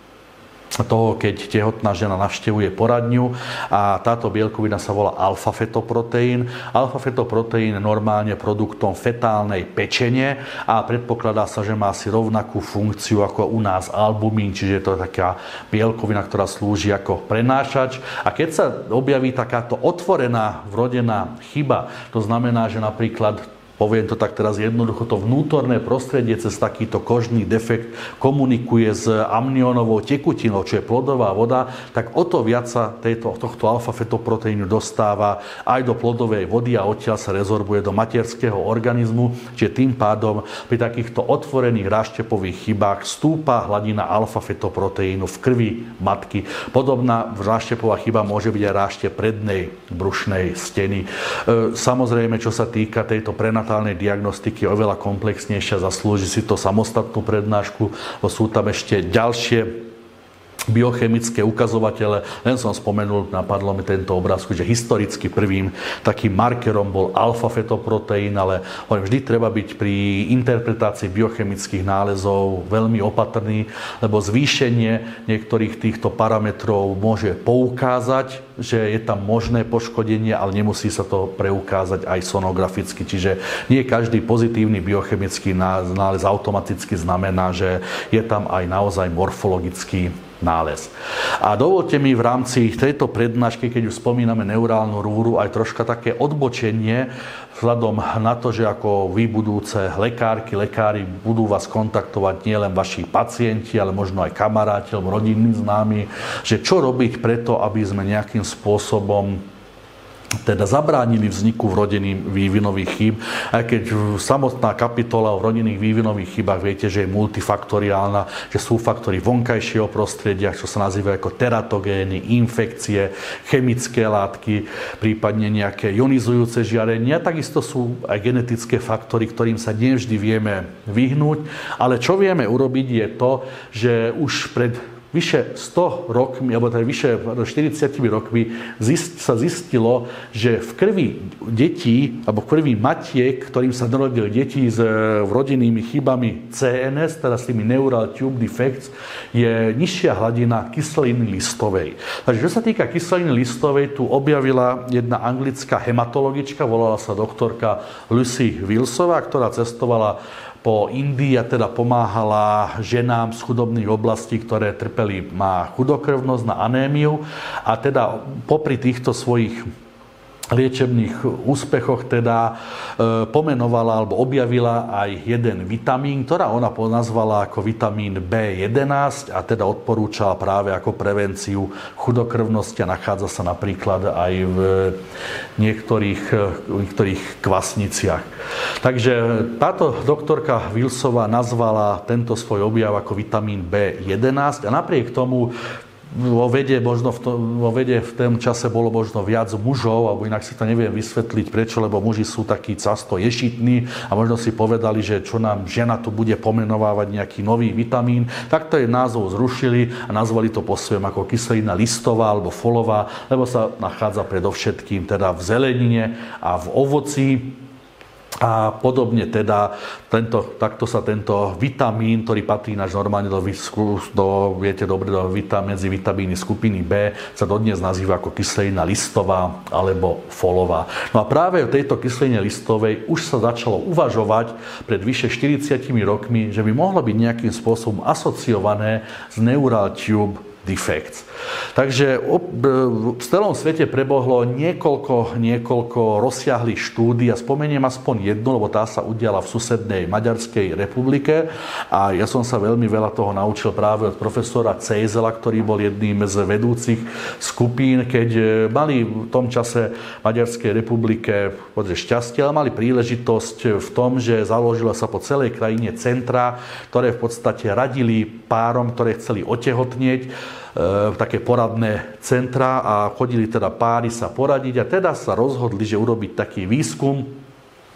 Speaker 1: toho, keď tehotná žena navštevuje poradňu a táto bielkovina sa volá alfa-fetoproteín. Alfa-fetoproteín je normálne produktom fetálnej pečene a predpokladá sa, že má asi rovnakú funkciu ako u nás albumín, čiže to je taká bielkovina, ktorá slúži ako prenášač. A keď sa objaví takáto otvorená vrodená chyba, to znamená, že napríklad poviem to tak teraz jednoducho, to vnútorné prostredie cez takýto kožný defekt komunikuje s amniónovou tekutinou, čo je plodová voda, tak o to viac sa tohto alfa-fetoproteínu dostáva aj do plodovej vody a odtiaľ sa rezorbuje do materského organizmu, čiže tým pádom pri takýchto otvorených ráštepových chybách stúpa hladina alfa-fetoproteínu v krvi matky. Podobná ráštepová chyba môže byť aj ráštep prednej brušnej steny. Samozrejme, čo sa týka tejto prenatálnej diagnostiky je oveľa komplexnejšia, zaslúži si to samostatnú prednášku, bo sú tam ešte ďalšie biochemické ukazovatele. Len som spomenul, napadlo mi tento obrázku, že historicky prvým takým markerom bol alfa-fetoproteín, ale vždy treba byť pri interpretácii biochemických nálezov veľmi opatrný, lebo zvýšenie niektorých týchto parametrov môže poukázať, že je tam možné poškodenie, ale nemusí sa to preukázať aj sonograficky. Čiže nie každý pozitívny biochemický nález automaticky znamená, že je tam aj naozaj morfologický nález. A dovolte mi v rámci tejto prednášky, keď už spomíname neurálnu rúru, aj troška také odbočenie vzhľadom na to, že ako vy budúce lekári budú vás kontaktovať nielen vaši pacienti, ale možno aj kamaráti alebo rodinní známi, že čo robiť preto, aby sme nejakým spôsobom teda zabránili vzniku vrodených vývinových chýb, aj keď samotná kapitola o rodinných vývinových chybách viete, že je multifaktoriálna, že sú faktory vonkajšieho prostredia, čo sa nazývajú ako teratogény, infekcie, chemické látky, prípadne nejaké ionizujúce žiarenie. Takisto sú aj genetické faktory, ktorým sa nevždy vieme vyhnúť, ale čo vieme urobiť je to, že už pred vyše 100 rokmi, alebo teda vyše 40 rokmi sa zistilo, že v krvi detí, alebo v krvi matiek, ktorým sa narodili deti s rodinnými chybami CNS, teda s tými neural tube defects, je nižšia hladina kyseliny listovej. Takže čo sa týka kyseliny listovej, tu objavila jedna anglická hematologička, volala sa doktorka Lucy Wilsová, ktorá cestovala po Indii a teda pomáhala ženám z chudobných oblastí, ktoré trpeli na chudokrvnosť, na anémiu. A teda popri týchto svojich liečebných úspechoch teda pomenovala alebo objavila aj jeden vitamín, ktorá ona nazvala ako vitamín B11 a teda odporúčala práve ako prevenciu chudokrvnosti a nachádza sa napríklad aj v niektorých kvasniciach. Takže táto doktorka Wilsová nazvala tento svoj objav ako vitamín B11 a napriek tomu vo vede v tom čase bolo možno viac mužov, alebo inak si to neviem vysvetliť prečo, lebo muži sú takí často ješitní a možno si povedali, že čo nám žena tu bude pomenovávať nejaký nový vitamín, tak to jej názov zrušili a nazvali to po svojom ako kyselina listová alebo folová, lebo sa nachádza predovšetkým teda v zelenine a v ovoci. A podobne teda takto sa tento vitamín, ktorý patrí náš normálne viete dobre, medzi vitamíny skupiny B, sa dodnes nazýva ako kyselina listová alebo folová. No a práve o tejto kyseline listovej už sa začalo uvažovať pred vyše 40 rokmi, že by mohlo byť nejakým spôsobom asociované s neural tube defects. Takže v celom svete prebohlo niekoľko rozsiahlých štúdií a spomeniem aspoň jednu, lebo tá sa udiala v susednej Maďarskej republike a ja som sa veľmi veľa toho naučil práve od profesora Cejzela, ktorý bol jedným z vedúcich skupín, keď mali v tom čase Maďarskej republike šťastie, ale mali príležitosť v tom, že založila sa po celej krajine centra, ktoré v podstate radili párom, ktoré chceli otehotnieť, také poradné centra a chodili teda páry sa poradiť a teda sa rozhodli, že urobiť taký výskum,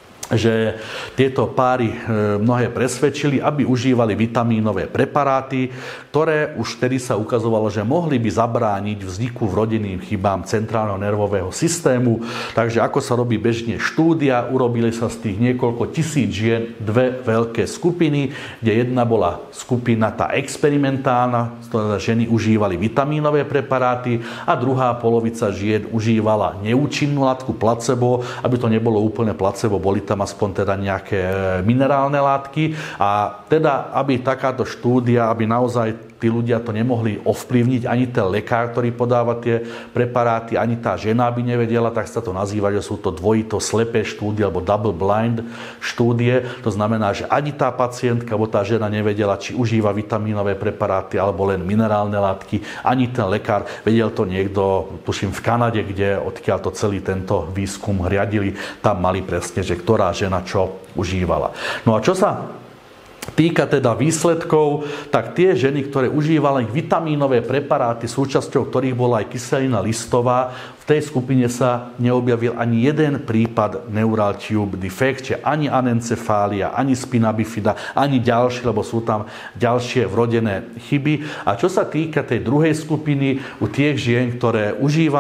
Speaker 1: že tieto páry mnohé presvedčili, aby užívali vitamínové preparáty, ktoré už vtedy sa ukazovalo, že mohli by zabrániť vzniku vrodeným chybám centrálneho nervového systému. Takže ako sa robí bežne štúdia, urobili sa z tých niekoľko tisíc žien dve veľké skupiny, kde jedna bola skupina tá experimentálna, ktoré ženy užívali vitamínové preparáty a druhá polovica žien užívala neúčinnú látku placebo, aby to nebolo úplne placebo, boli tam aspoň teda nejaké minerálne látky a teda, aby takáto štúdia, aby naozaj tí ľudia to nemohli ovplyvniť, ani ten lekár, ktorý podáva tie preparáty, ani tá žena by nevedela, tak sa to nazýva, že sú to dvojito slepé štúdie alebo double blind štúdie. To znamená, že ani tá pacientka alebo tá žena nevedela, či užíva vitamínové preparáty alebo len minerálne látky, ani ten lekár. Vedel to niekto, tuším v Kanade, kde odkiaľ to celý tento výskum riadili, tam mali presne, že ktorá žena čo užívala. No a čo sa týka teda výsledkov, tak tie ženy, ktoré užívali vitamínové preparáty, súčasťou ktorých bola aj kyselina listová, v tej skupine sa neobjavil ani jeden prípad neural tube defect, čiže ani anencefália, ani spina bifida, ani ďalšie, lebo sú tam ďalšie vrodené chyby. A čo sa týka tej druhej skupiny, u tých žien, ktoré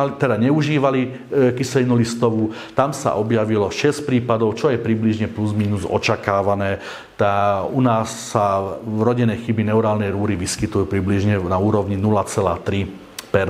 Speaker 1: neužívali kyselinu listovú, tam sa objavilo 6 prípadov, čo je približne plus minus očakávané. U nás sa vrodené chyby neurálnej rúry vyskytujú približne na úrovni 0,3%.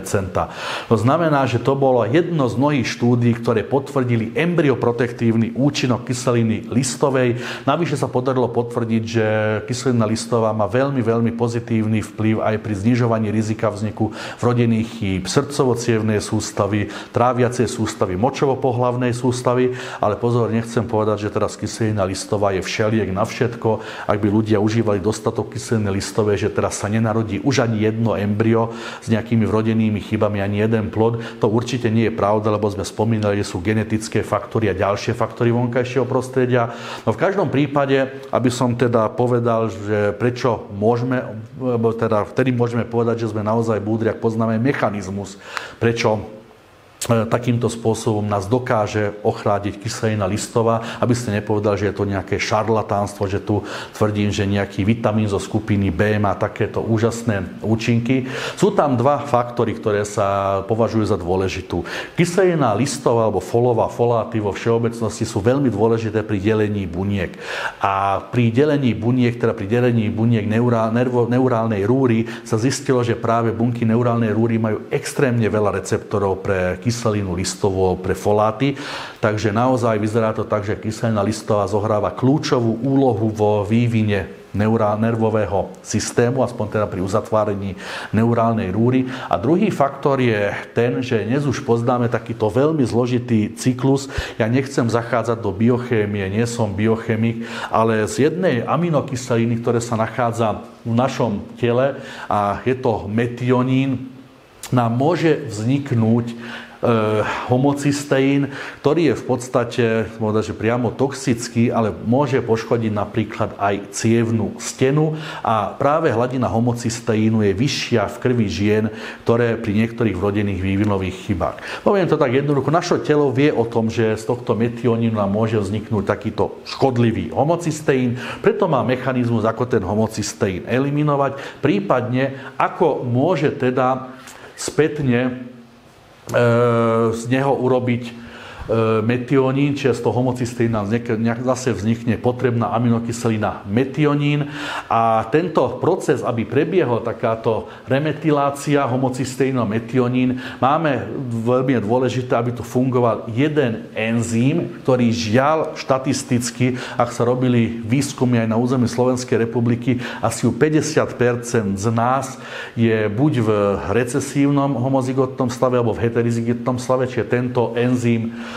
Speaker 1: To znamená, že to bolo jedno z mnohých štúdií, ktoré potvrdili embryoprotektívny účinok kyseliny listovej. Navyše sa podarilo potvrdiť, že kyselina listová má veľmi, veľmi pozitívny vplyv aj pri znižovaní rizika vzniku vrodených chýb srdcovo-cievnej sústavy, tráviacej sústavy, močovo-pohlavnej sústavy. Ale pozor, nechcem povedať, že teraz kyselina listová je všeliek na všetko. Ak by ľudia užívali dostatok kyseliny listovej, že teraz sa nenarodí už ani jedno embryo s nejakými vrodenými chybami, ani jeden plod. To určite nie je pravda, lebo sme spomínali, že sú genetické faktory a ďalšie faktory vonkajšieho prostredia. No v každom prípade, aby som teda povedal, že prečo môžeme, teda vtedy môžeme povedať, že sme naozaj múdri, ak poznáme mechanizmus, prečo takýmto spôsobom nás dokáže ochrádiť kyselina listová, aby ste nepovedali, že je to nejaké šarlatánstvo, že tu tvrdím, že nejaký vitamín zo skupiny B má takéto úžasné účinky. Sú tam dva faktory, ktoré sa považujú za dôležitú. Kyselina listová alebo foláty vo všeobecnosti sú veľmi dôležité pri delení buniek. A pri delení buniek neurálnej rúry sa zistilo, že práve bunky neurálnej rúry majú extrémne veľa receptorov pre kyselinu listovú, pre foláty. Takže naozaj vyzerá to tak, že kyselina listová zohráva kľúčovú úlohu vo vývine nervového systému, aspoň teda pri uzatváraní neurálnej rúry. A druhý faktor je ten, že dnes už poznáme takýto veľmi zložitý cyklus. Ja nechcem zachádzať do biochémie, nie som biochemik, ale z jednej aminokyseliny, ktoré sa nachádza v našom tele, a je to metionín, nám môže vzniknúť homocysteín, ktorý je v podstate že priamo toxický, ale môže poškodiť napríklad aj cievnu stenu a práve hladina homocysteínu je vyššia v krvi žien, ktoré pri niektorých vrodených vývinových chybách. Poviem to tak jednoducho, naše telo vie o tom, že z tohto metionínu nám môže vzniknúť takýto škodlivý homocysteín, preto má mechanizmus, ako ten homocysteín eliminovať, prípadne ako môže teda spätne z neho urobiť metionín, čiže z toho homocysteína zase vznikne potrebná aminokyselina metionín a tento proces, aby prebiehol takáto remetylácia homocysteínu a metionín, máme veľmi dôležité, aby tu fungoval jeden enzym, ktorý žiaľ štatisticky, ak sa robili výskumy aj na území Slovenskej republiky, asi u 50% z nás je buď v recesívnom homozygotnom stave alebo v heterozygotnom stave, čiže tento enzym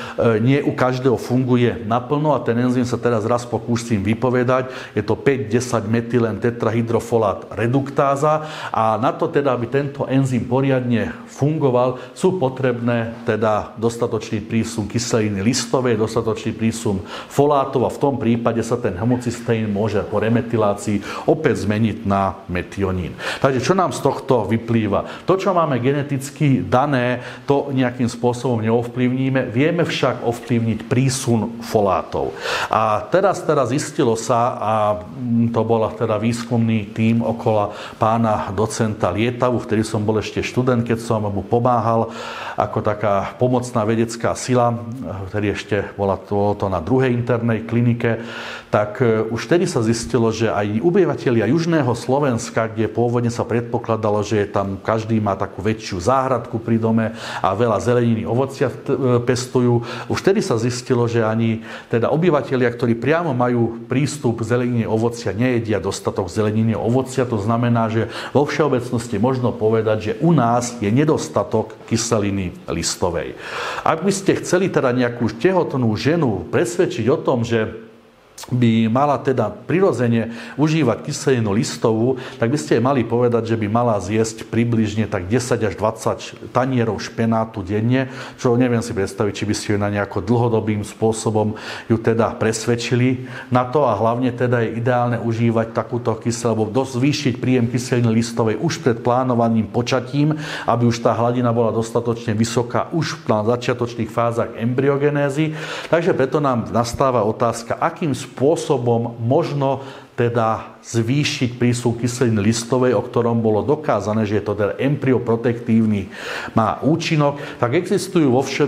Speaker 1: nie u každého funguje naplno a ten enzym sa teraz raz pokúsim vypovedať. Je to 5-10 metylen tetrahydrofolát reduktáza a na to teda, aby tento enzym poriadne fungoval, sú potrebné teda dostatočný prísun kyseliny listovej, dostatočný prísun folátov a v tom prípade sa ten homocysteín môže po remetylácii opäť zmeniť na metionín. Takže čo nám z tohto vyplýva? To, čo máme geneticky dané, to nejakým spôsobom neovplyvníme. Vieme však ovplyvniť prísun folátov. A teraz zistilo sa, a to bola teda výskumný tím okolo pána docenta Lietavu, vtedy som bol ešte študent, keď som mu pomáhal ako taká pomocná vedecká sila, vtedy ešte bolo to na druhej internej klinike, tak už vtedy sa zistilo, že aj obyvatelia južného Slovenska, kde pôvodne sa predpokladalo, že tam každý má takú väčšiu záhradku pri dome a veľa zeleniny, ovocia pestujú, už vtedy sa zistilo, že ani teda obyvatelia, ktorí priamo majú prístup k zelenine ovocia, nejedia dostatok zeleniny ovocia. To znamená, že vo všeobecnosti možno povedať, že u nás je nedostatok kyseliny listovej. Ak by ste chceli teda nejakú tehotnú ženu presvedčiť o tom, že by mala teda prirodzene užívať kyselinu listovú, tak by ste jej mali povedať, že by mala zjesť približne tak 10 až 20 tanierov špenátu denne, čo neviem si predstaviť, či by ste ju na nejako dlhodobým spôsobom ju teda presvedčili na to a hlavne teda je ideálne užívať takúto kyselinu, alebo zvýšiť príjem kyseliny listovej už pred plánovaným počatím, aby už tá hladina bola dostatočne vysoká už na začiatočných fázach embryogenézy. Takže preto nám nastáva otázka, akým spôsobom možno teda zvýšiť prísun kyseliny listovej, o ktorom bolo dokázané, že je to teda embryoprotektívny, má účinok, tak existujú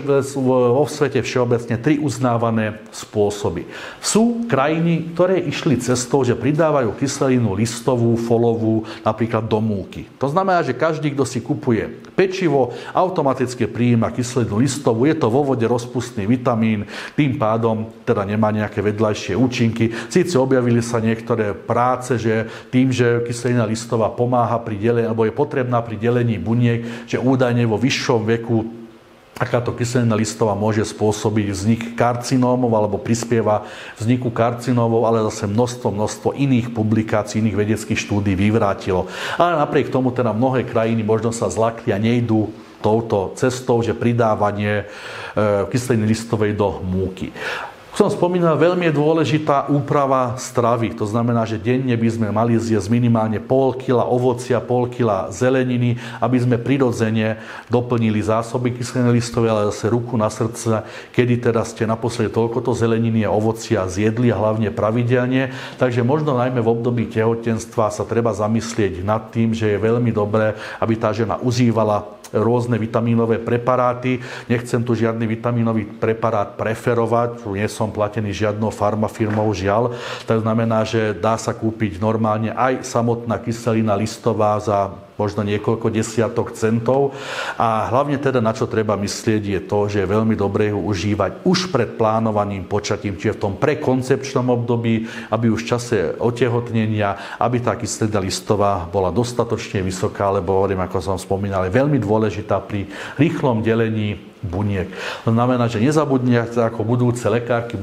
Speaker 1: vo svete všeobecne 3 uznávané spôsoby. Sú krajiny, ktoré išli cestou, že pridávajú kyselinu listovú, folovú, napríklad do múky. To znamená, že každý, kto si kupuje pečivo, automaticky prijíma kyselinu listovú, je to vo vode rozpustný vitamín, tým pádom teda nemá nejaké vedľajšie účinky. Síce objavili sa niektoré práce, že tým, že kyselina listová pomáha pri delení, alebo je potrebná pri delení buniek, že údajne vo vyššom veku takáto kyselina listová môže spôsobiť vznik karcinómov alebo prispieva vzniku karcinómov, ale zase množstvo iných publikácií, iných vedeckých štúdií vyvrátilo. Ale napriek tomu teda mnohé krajiny možno sa zlakli a nejdú touto cestou, že pridávanie kyseliny listovej do múky. Som spomínal, veľmi je dôležitá úprava stravy. To znamená, že denne by sme mali zjesť minimálne pol kila ovocia, pol kila zeleniny, aby sme prirodzene doplnili zásoby kyseliny listovej, ale zase ruku na srdce, kedy teda ste naposledy toľkoto zeleniny a ovocia zjedli a hlavne pravidelne. Takže možno najmä v období tehotenstva sa treba zamyslieť nad tým, že je veľmi dobré, aby tá žena užívala rôzne vitamínové preparáty. Nechcem tu žiadny vitamínový preparát preferovať, nie som platený žiadnou farmafirmou, žiaľ. To znamená, že dá sa kúpiť normálne aj samotná kyselina listová za možno niekoľko desiatok centov. A hlavne teda na čo treba myslieť je to, že je veľmi dobré ju užívať už pred plánovaným počatím, čiže v tom prekoncepčnom období, aby už v čase otehotnenia, aby tá kyselina listová bola dostatočne vysoká, lebo hovorím, ako som spomínal, je veľmi dôležitá pri rýchlom delení buniek. To znamená, že nezabudnite ako budúce lekárky,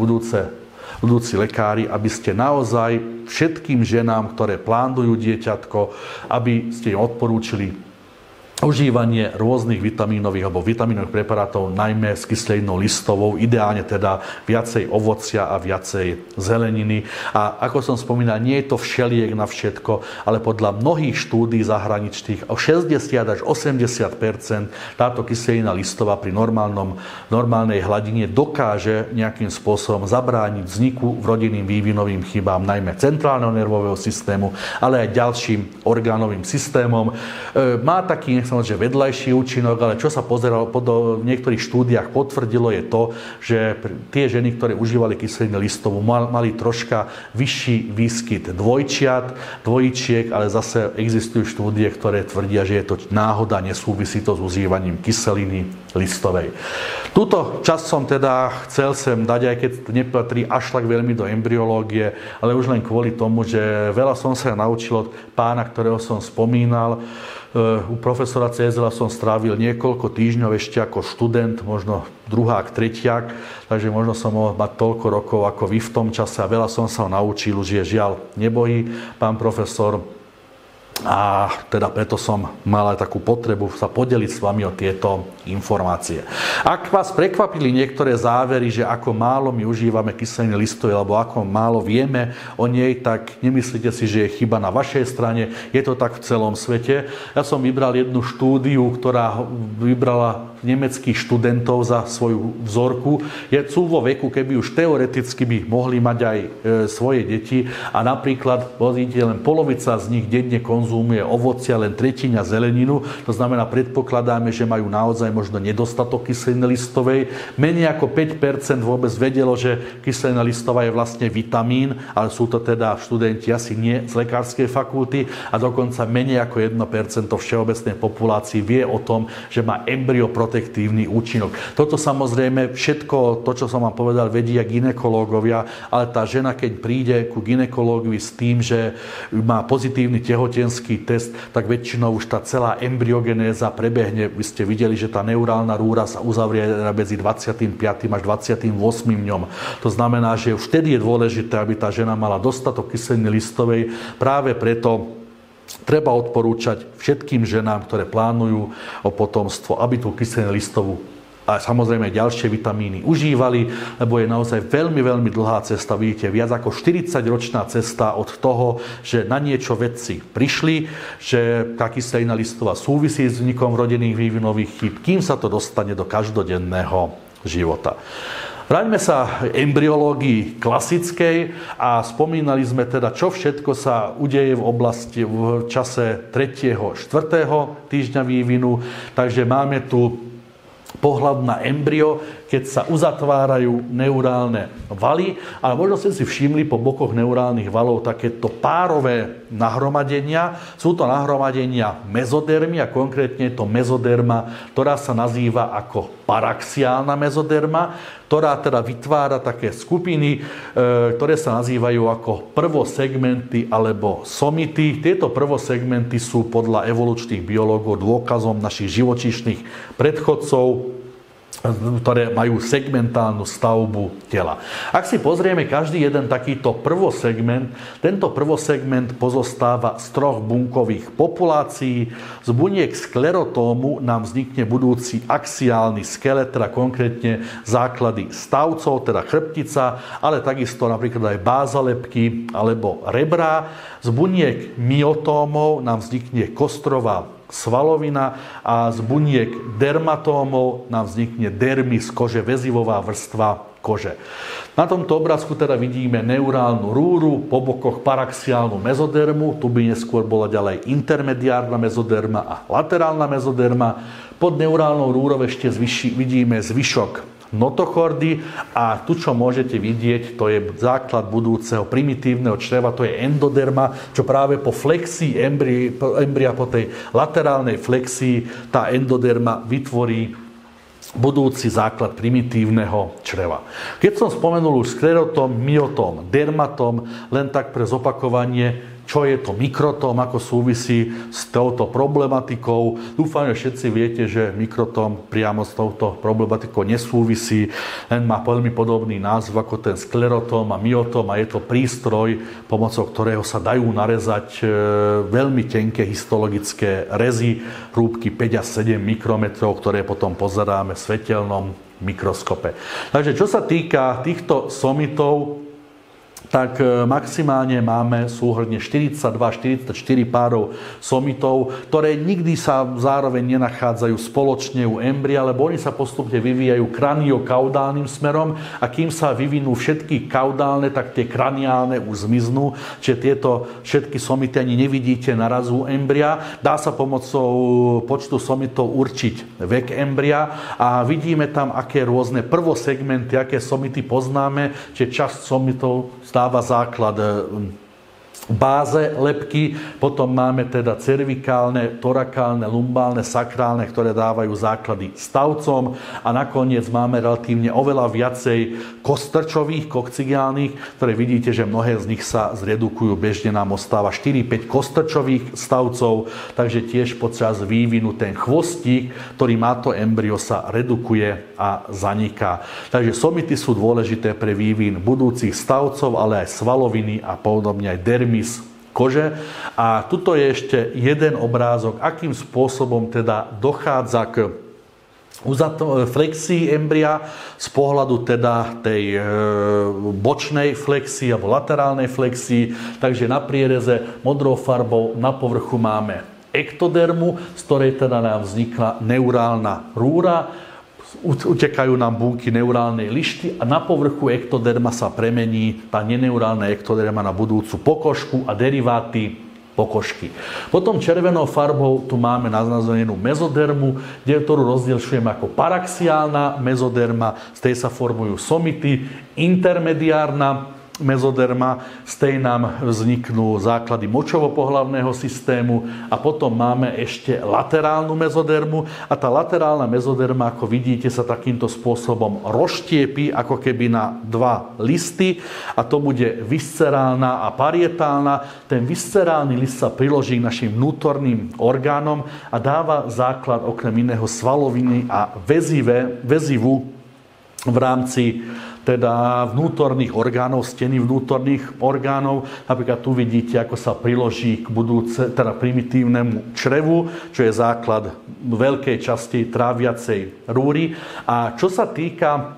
Speaker 1: budúci lekári, aby ste naozaj všetkým ženám, ktoré plánujú dieťatko, aby ste im odporúčili užívanie rôznych vitamínových alebo vitamínových preparátov, najmä s kyselinou listovou, ideálne teda viacej ovocia a viacej zeleniny. A ako som spomínal, nie je to všeliek na všetko, ale podľa mnohých štúdií zahraničných o 60 až 80% táto kyselina listová pri normálnej hladine dokáže nejakým spôsobom zabrániť vzniku rodinným vývinovým chybám, najmä centrálneho nervového systému, ale aj ďalším orgánovým systémom. Má taký, že vedľajší účinok, ale čo sa pozeralo v niektorých štúdiách potvrdilo je to, že tie ženy, ktoré užívali kyselinu listovú, mali troška vyšší výskyt dvojčiek, ale zase existujú štúdie, ktoré tvrdia, že je to náhoda, nesúvisí to s užívaním kyseliny listovej. Túto časť som teda chcel sem dať, aj keď to nepatrí až tak veľmi do embryológie, ale už len kvôli tomu, že veľa som sa naučil od pána, ktorého som spomínal, U profesora Cézela som strávil niekoľko týždňov ešte ako študent, možno druhák, tretiak, takže možno som mohol mať toľko rokov ako vy v tom čase a veľa som sa naučil, už je žiaľ nebojí pán profesor. A teda preto som mal aj takú potrebu sa podeliť s vami o tieto informácie. Ak vás prekvapili niektoré závery, že ako málo my užívame kyseliny listové, alebo ako málo vieme o nej, tak nemyslíte si, že je chyba na vašej strane. Je to tak v celom svete. Ja som vybral jednu štúdiu, ktorá vybrala nemeckých študentov za svoju vzorku. Sú vo veku, keby už teoreticky by mohli mať aj svoje deti a napríklad, pozrite, len polovica z nich denne konzumuje ovocia, len tretina zeleninu. To znamená, predpokladáme, že majú naozaj možno nedostatok kyseliny listovej. Menej ako 5% vôbec vedelo, že kyselina listová je vlastne vitamín, ale sú to teda študenti asi nie z lekárskej fakulty a dokonca menej ako 1% všeobecnej populácii vie o tom, že má embryoprotektívny účinok. Toto samozrejme všetko, to, čo som vám povedal, vedia gynekológovia, ale tá žena, keď príde ku gynekológovi s tým, že má pozitívny tehotenský test, tak väčšinou už tá celá embryogenéza prebehne. Vy ste videli, že tá neurálna rúra sa uzavrie medzi 25. až 28. dňom. To znamená, že už vtedy je dôležité, aby tá žena mala dostatok kyseliny listovej. Práve preto treba odporúčať všetkým ženám, ktoré plánujú o potomstvo, aby tú kyselinu listovú a samozrejme ďalšie vitamíny užívali, lebo je naozaj veľmi, veľmi dlhá cesta. Vidíte, viac ako 40-ročná cesta od toho, že na niečo vedci prišli, že tá kyselina listová súvisí s vznikom vrodených vývinových chýb, kým sa to dostane do každodenného života. Vráťme sa embryológii klasickej a spomínali sme teda, čo všetko sa udeje v čase 3. 4. týždňa vývinu. Takže máme tu pohľad na embryo, keď sa uzatvárajú neurálne valy, ale možno ste si všimli po bokoch neurálnych valov takéto párové nahromadenia. Sú to nahromadenia mezodermy a konkrétne je to mezoderma, ktorá sa nazýva ako paraxiálna mezoderma, ktorá teda vytvára také skupiny, ktoré sa nazývajú ako prvosegmenty alebo somity. Tieto prvosegmenty sú podľa evolučných biológov dôkazom našich živočíšnych predchodcov, ktoré majú segmentálnu stavbu tela. Ak si pozrieme každý jeden takýto prvosegment, tento prvosegment pozostáva z 3 bunkových populácií. Z buniek sklerotómu nám vznikne budúci axiálny skelet, teda konkrétne základy stavcov, teda chrbtica, ale takisto napríklad aj bázalepky alebo rebrá. Z buniek myotómov nám vznikne kostrová svalovina a z buniek dermatómov nám vznikne dermis kože, väzivová vrstva kože. Na tomto obrázku teda vidíme neurálnu rúru, po bokoch paraxiálnu mezodermu, tu by neskôr bola ďalej intermediárna mezoderma a laterálna mezoderma. Pod neurálnou rúrou ešte vidíme zvyšok notochordy a tu, čo môžete vidieť, to je základ budúceho primitívneho čreva, to je endoderma, čo práve po flexii embria, po tej laterálnej flexii, tá endoderma vytvorí budúci základ primitívneho čreva. Keď som spomenul už sklerotóm, myotóm, dermatóm, len tak pre zopakovanie, čo je to mikrotóm, ako súvisí s touto problematikou. Dúfam, že všetci viete, že mikrotóm priamo s touto problematikou nesúvisí, len má veľmi podobný názv ako ten sklerotóm a myotóm a je to prístroj, pomocou ktorého sa dajú narezať veľmi tenké histologické rezy, hrúbky 5 až 7 mikrometrov, ktoré potom pozeráme v svetelnom mikroskope. Takže čo sa týka týchto somitov, tak maximálne máme súhrne 42-44 párov somitov, ktoré nikdy sa zároveň nenachádzajú spoločne u embria, lebo oni sa postupne vyvíjajú kraniokaudálnym smerom a kým sa vyvinú všetky kaudálne, tak tie kraniálne už zmiznú, čiže tieto všetky somity ani nevidíte naraz u embria. Dá sa pomocou počtu somitov určiť vek embria a vidíme tam, aké rôzne prvosegmenty, aké somity poznáme, čiže časť somitov dáva základ báze lebky, potom máme teda cervikálne, torakálne, lumbálne, sakrálne, ktoré dávajú základy stavcom a nakoniec máme relatívne oveľa viacej kostrčových, kokcigiálnych, ktoré vidíte, že mnohé z nich sa zredukujú, bežne nám ostáva 4-5 kostrčových stavcov, takže tiež počas vývinu ten chvostík, ktorý má to embryo, sa redukuje a zaniká. Takže somity sú dôležité pre vývin budúcich stavcov, ale aj svaloviny a podobne aj dermis kože. A tuto je ešte jeden obrázok, akým spôsobom teda dochádza k flexii embria z pohľadu teda tej bočnej flexii alebo laterálnej flexii. Takže na priereze modrou farbou na povrchu máme ektodermu, z ktorej teda nám vznikla neurálna rúra. Utekajú nám bunky neurálnej lišty a na povrchu ektoderma sa premení tá neneurálna ektoderma na budúcu pokožku a deriváty pokožky. Potom červenou farbou tu máme naznačenú mezodermu, ktorú rozdielšujeme ako paraxiálna mezoderma, z tej sa formujú somity, intermediárna mezoderma, z tej nám vzniknú základy močovo-pohlavného systému a potom máme ešte laterálnu mezodermu a tá laterálna mezoderma, ako vidíte, sa takýmto spôsobom rozštiepí ako keby na dva listy a to bude viscerálna a parietálna. Ten viscerálny list sa priloží k našim vnútorným orgánom a dáva základ okrem iného svaloviny a väzivu v rámci teda vnútorných orgánov, steny vnútorných orgánov. Napríklad tu vidíte, ako sa priloží k primitívnemu črevu, čo je základ veľkej časti tráviacej rúry. A čo sa týka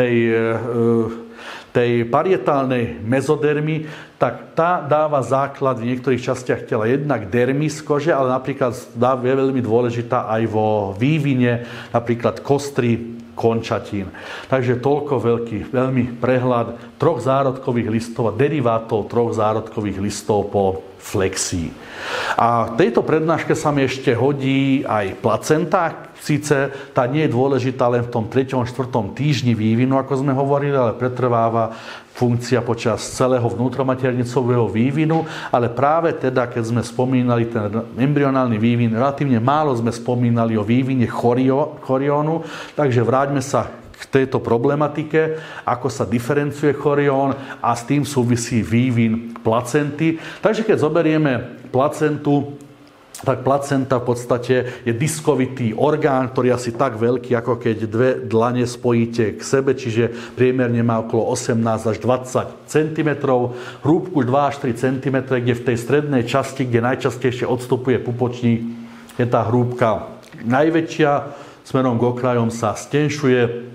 Speaker 1: tej parietálnej mezodermy, tak tá dáva základ v niektorých častiach tela jednak dermis kože, ale napríklad je veľmi dôležitá aj vo vývine napríklad kostry, končatín. Takže toľko veľmi prehľad troch zárodkových listov a derivátov troch zárodkových listov po flexii. A v tejto prednáške sa mi ešte hodí aj placenta. Síce tá nie je dôležitá len v tom 3. 4. týždni vývinu, ako sme hovorili, ale pretrváva funkcia počas celého vnútromaternicového vývinu, ale práve teda, keď sme spomínali ten embryonálny vývin, relatívne málo sme spomínali o vývine choriónu, takže vráťme sa k tejto problematike, ako sa diferencuje chorión a s tým súvisí vývin placenty. Takže keď zoberieme placentu, tak placenta v podstate je diskovitý orgán, ktorý je asi tak veľký, ako keď dve dlane spojíte k sebe, čiže priemerne má okolo 18 až 20 cm, hrúbku 2 až 3 cm, kde v tej strednej časti, kde najčastejšie odstupuje pupočník, je tá hrúbka najväčšia, smerom k okrajom sa stenšuje,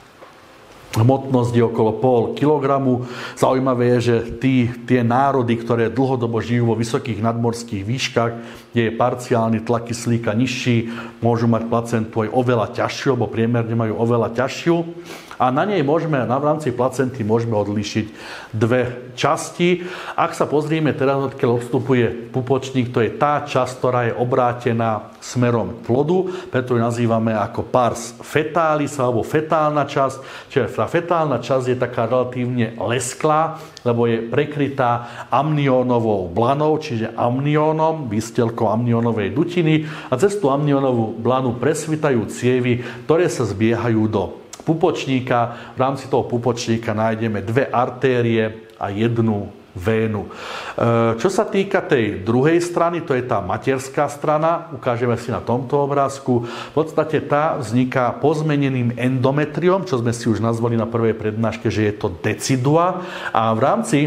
Speaker 1: hmotnosť je okolo 0,5 kilogramu. Zaujímavé je, že tie národy, ktoré dlhodobo žijú vo vysokých nadmorských výškach, kde je parciálny tlak kyslíka nižší, môžu mať placentu aj oveľa ťažšiu, alebo priemerne majú oveľa ťažšiu. A na nej v rámci placenty môžeme odlíšiť dve časti. Ak sa pozrieme teraz, odkiaľ odstupuje pupočník, to je tá časť, ktorá je obrátená smerom k plodu, preto ju nazývame ako pars fetalis, alebo fetálna časť. Čiže tá fetálna časť je taká relatívne lesklá, lebo je prekrytá amniónovou blanou, čiže amniónom, výstelkou amniónovej dutiny a cez tú amniónovú blanu presvitajú cievy, ktoré sa zbiehajú do pupočníka. V rámci toho pupočníka nájdeme dve artérie a jednu vénu. Čo sa týka tej druhej strany, to je tá materská strana, ukážeme si na tomto obrázku. V podstate tá vzniká pozmeneným endometriom, čo sme si už nazvali na prvej prednáške, že je to decidua. A v rámci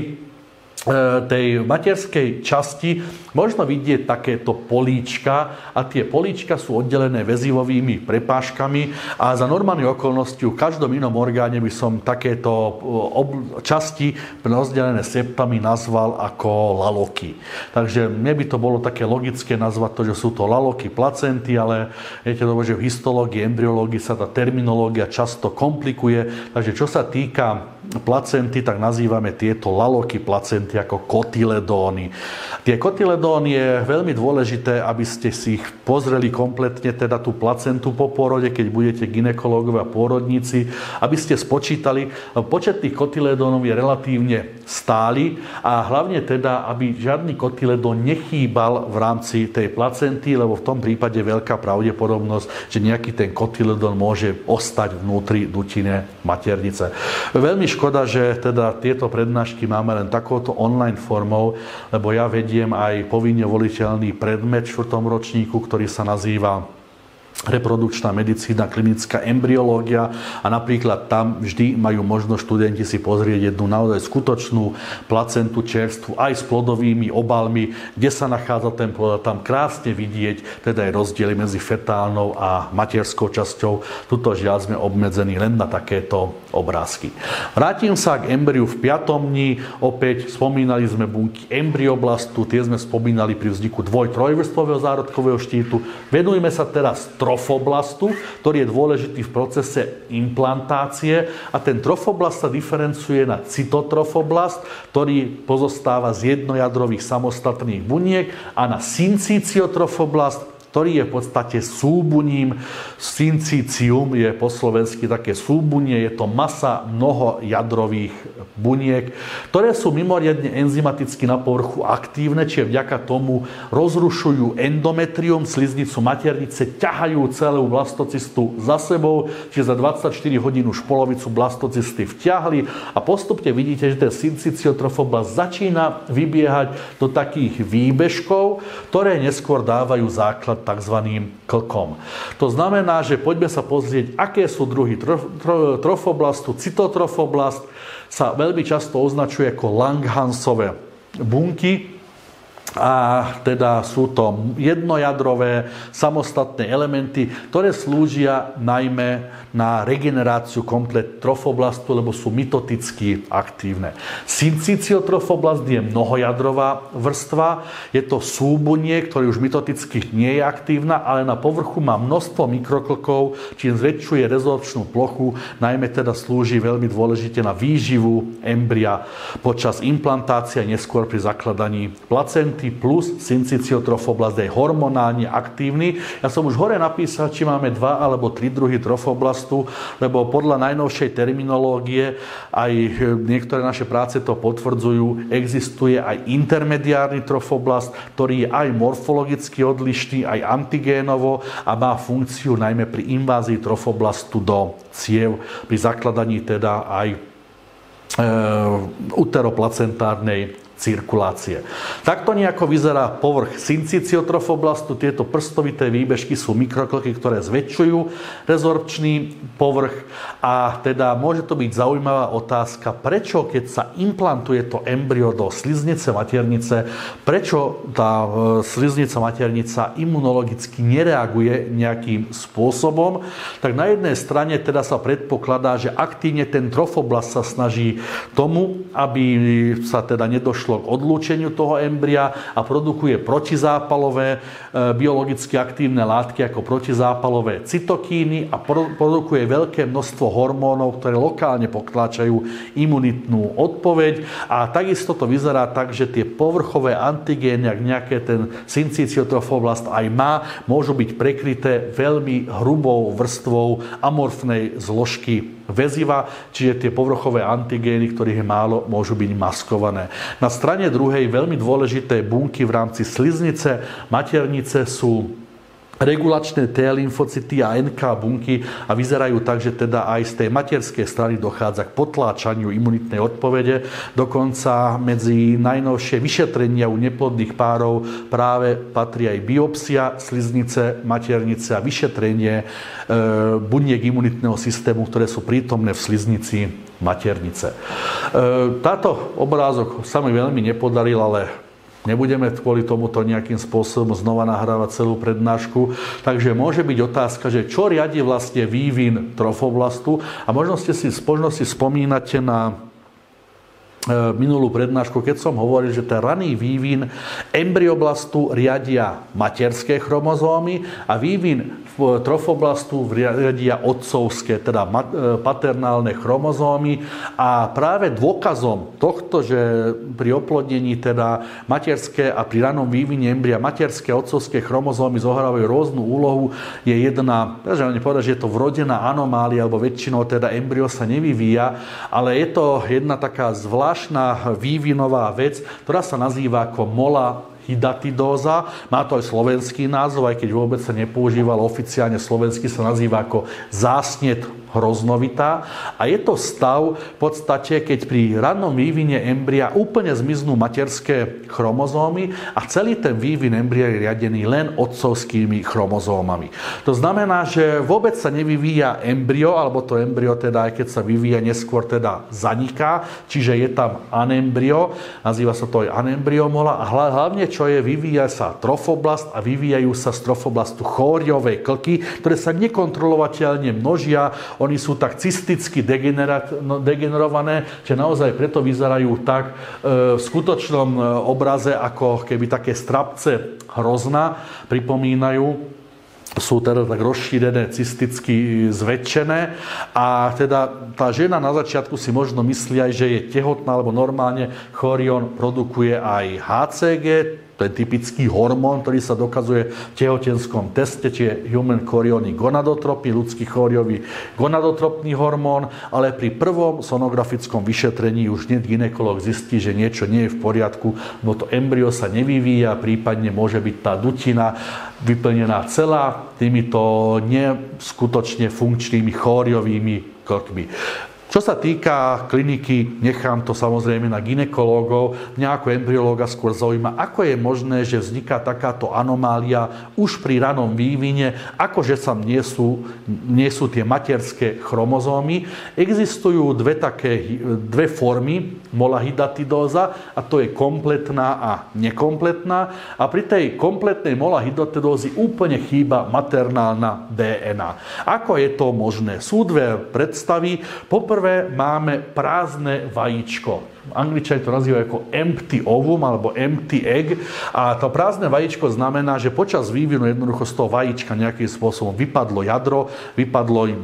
Speaker 1: tej materskej časti možno vidieť takéto políčka a tie políčka sú oddelené väzivovými prepážkami a za normálnych okolností v každom inom orgáne by som takéto časti rozdelené septami nazval ako laloky. Takže mne by to bolo také logické nazvať to, že sú to laloky placenty, ale viete dobre, že v histológii, embryológii sa tá terminológia často komplikuje. Takže čo sa týka placenty, tak nazývame tieto laloky placenty ako kotyledóny. Tie kotyledóny je veľmi dôležité, aby ste si ich pozreli kompletne, teda tú placentu po pôrode, keď budete gynekológovia a pôrodníci, aby ste spočítali. Počet tých kotyledónov je relatívne stály a hlavne teda, aby žiadny kotyledón nechýbal v rámci tej placenty, lebo v tom prípade je veľká pravdepodobnosť, že nejaký ten kotyledón môže ostať vnútri dutine maternice. Veľmi škoda, že teda tieto prednášky máme len takouto online formou, lebo ja vediem aj povinne voliteľný predmet v 4. ročníku, ktorý sa nazýva reprodukčná medicína, klinická embryológia a napríklad tam vždy majú možnosť študenti si pozrieť jednu naozaj skutočnú placentu čerstvu aj s plodovými obalmi, kde sa nachádza ten plod, tam krásne vidieť teda aj rozdiely medzi fetálnou a materskou časťou. Tuto žiaľ sme obmedzení len na takéto obrázky. Vrátim sa k embryu v 5. dni. Opäť spomínali sme bunky embryoblastu, tie sme spomínali pri vzniku dvoj-trojvrstvového zárodkového štítu. Venujme sa teraz trofoblastu, ktorý je dôležitý v procese implantácie a ten trofoblast sa diferencuje na cytotrofoblast, ktorý pozostáva z jednojadrových samostatných buniek a na syncytiotrofoblast, ktorý je v podstate súbuním. Syncytium je po slovensky také súbunie, je to masa mnohojadrových buniek, ktoré sú mimoriadne enzymaticky na povrchu aktívne, čiže vďaka tomu rozrušujú endometrium, sliznicu maternice, ťahajú celú blastocystu za sebou, čiže za 24 hodín už polovicu blastocysty vťahli a postupne vidíte, že ten syncytiotrofoblast začína vybiehať do takých výbežkov, ktoré neskôr dávajú základ tzv. Klkom. To znamená, že poďme sa pozrieť, aké sú druhy trofoblastu. Cytotrofoblast sa veľmi často označuje ako Langhansové bunky a teda sú to jednojadrové samostatné elementy, ktoré slúžia najmä na regeneráciu komplet trofoblastu, lebo sú mitoticky aktívne. Syncytiotrofoblast je mnohojadrová vrstva, je to súbunie, ktoré už mitoticky nie je aktívna, ale na povrchu má množstvo mikroklkov, čím zväčšuje rezorpčnú plochu, najmä teda slúži veľmi dôležite na výživu embria počas implantácie a neskôr pri zakladaní placenty, plus syncytiotrofoblast je hormonálne aktívny. Ja som už hore napísal, či máme 2 alebo 3 druhy trofoblastu, lebo podľa najnovšej terminológie aj niektoré naše práce to potvrdzujú, existuje aj intermediárny trofoblast, ktorý je aj morfologicky odlišný, aj antigénovo a má funkciu najmä pri invázii trofoblastu do ciev, pri zakladaní teda aj uteroplacentárnej cirkulácie. Takto nejako vyzerá povrch syncytiotrofoblastu. Tieto prstovité výbežky sú mikroklky, ktoré zväčšujú rezorpčný povrch a teda môže to byť zaujímavá otázka, prečo keď sa implantuje to embryo do sliznice maternice, prečo tá sliznica maternica imunologicky nereaguje nejakým spôsobom. Tak na jednej strane teda sa predpokladá, že aktívne ten trofoblast sa snaží tomu, aby sa teda nedošlo k odlúčeniu toho embria a produkuje protizápalové biologicky aktívne látky ako protizápalové cytokíny a produkuje veľké množstvo hormónov, ktoré lokálne potláčajú imunitnú odpoveď a takisto to vyzerá tak, že tie povrchové antigény, ak nejaké ten syncytiotrofoblast aj má, môžu byť prekryté veľmi hrubou vrstvou amorfnej zložky väziva, čiže tie povrchové antigény, ktorých je málo, môžu byť maskované. Na strane druhej veľmi dôležité bunky v rámci sliznice maternice sú regulačné T lymfocyty a NK bunky a vyzerajú tak, že teda aj z tej materskej strany dochádza k potláčaniu imunitnej odpovede. Dokonca medzi najnovšie vyšetrenia u neplodných párov práve patrí aj biopsia sliznice maternice a vyšetrenie buniek imunitného systému, ktoré sú prítomné v sliznici maternice. Táto obrázok sa mi veľmi nepodaril, ale nebudeme kvôli tomuto nejakým spôsobom znova nahrávať celú prednášku. Takže môže byť otázka, že čo riadi vlastne vývin trofoblastu a možno si spomínate na minulú prednášku, keď som hovoril, že ten raný vývin embryoblastu riadia materské chromozómy a vývin trofoblastu riadia otcovské, teda paternálne chromozómy. A práve dôkazom tohto, že pri oplodnení teda materské a pri ranom vývine embria materské a otcovské chromozómy zohrávajú rôznu úlohu, je jedna, že povedať, že je to vrodená anomália, alebo väčšinou teda embryo sa nevyvíja, ale je to jedna taká zvláštna vývinová vec, ktorá sa nazýva ako mola-hydatidóza. Má to aj slovenský názov, aj keď vôbec sa nepoužíval oficiálne slovensky, sa nazýva ako zásnet hroznovitá. A je to stav v podstate, keď pri rannom vývine embria úplne zmiznú materské chromozómy a celý ten vývin embria je riadený len otcovskými chromozómami. To znamená, že vôbec sa nevyvíja embryo, alebo to embryo teda, aj keď sa vyvíja, neskôr teda zaniká, čiže je tam anembryo, nazýva sa to aj anembryomola a hlavne čo je, vyvíja sa trofoblast a vyvíjajú sa z trofoblastu chóriové klky, ktoré sa nekontrolovateľne množia. Oni sú tak cysticky degenerované, že naozaj preto vyzerajú tak v skutočnom obraze, ako keby také strapce hrozna pripomínajú. Sú teda tak rozšírené, cysticky zväčšené a teda tá žena na začiatku si možno myslí aj, že je tehotná, lebo normálne chorión produkuje aj HCG, to je typický hormón, ktorý sa dokazuje v tehotenskom teste, čiže human chorionic gonadotropy, ľudský chóriový gonadotropný hormón, ale pri prvom sonografickom vyšetrení už gynekolog zistí, že niečo nie je v poriadku, no to embryo sa nevyvíja, prípadne môže byť tá dutina vyplnená celá týmito neskutočne funkčnými chóriovými klkmi. Čo sa týka kliniky, nechám to samozrejme na gynekológov. Mňa ako embryológa skôr zaujíma, ako je možné, že vzniká takáto anomália už pri ranom vývine, akože sa nie sú tie materské chromozómy. Existujú dve formy mola-hydatidóza, a to je kompletná a nekompletná. A pri tej kompletnej mola-hydatidózy úplne chýba maternálna DNA. Ako je to možné? Sú dve predstavy. Poprvé máme prázdne vajíčko. Angličania to nazývajú ako empty ovum alebo empty egg. A to prázdne vajíčko znamená, že počas vývinu jednoducho z toho vajíčka nejakým spôsobom vypadlo jadro, vypadlo im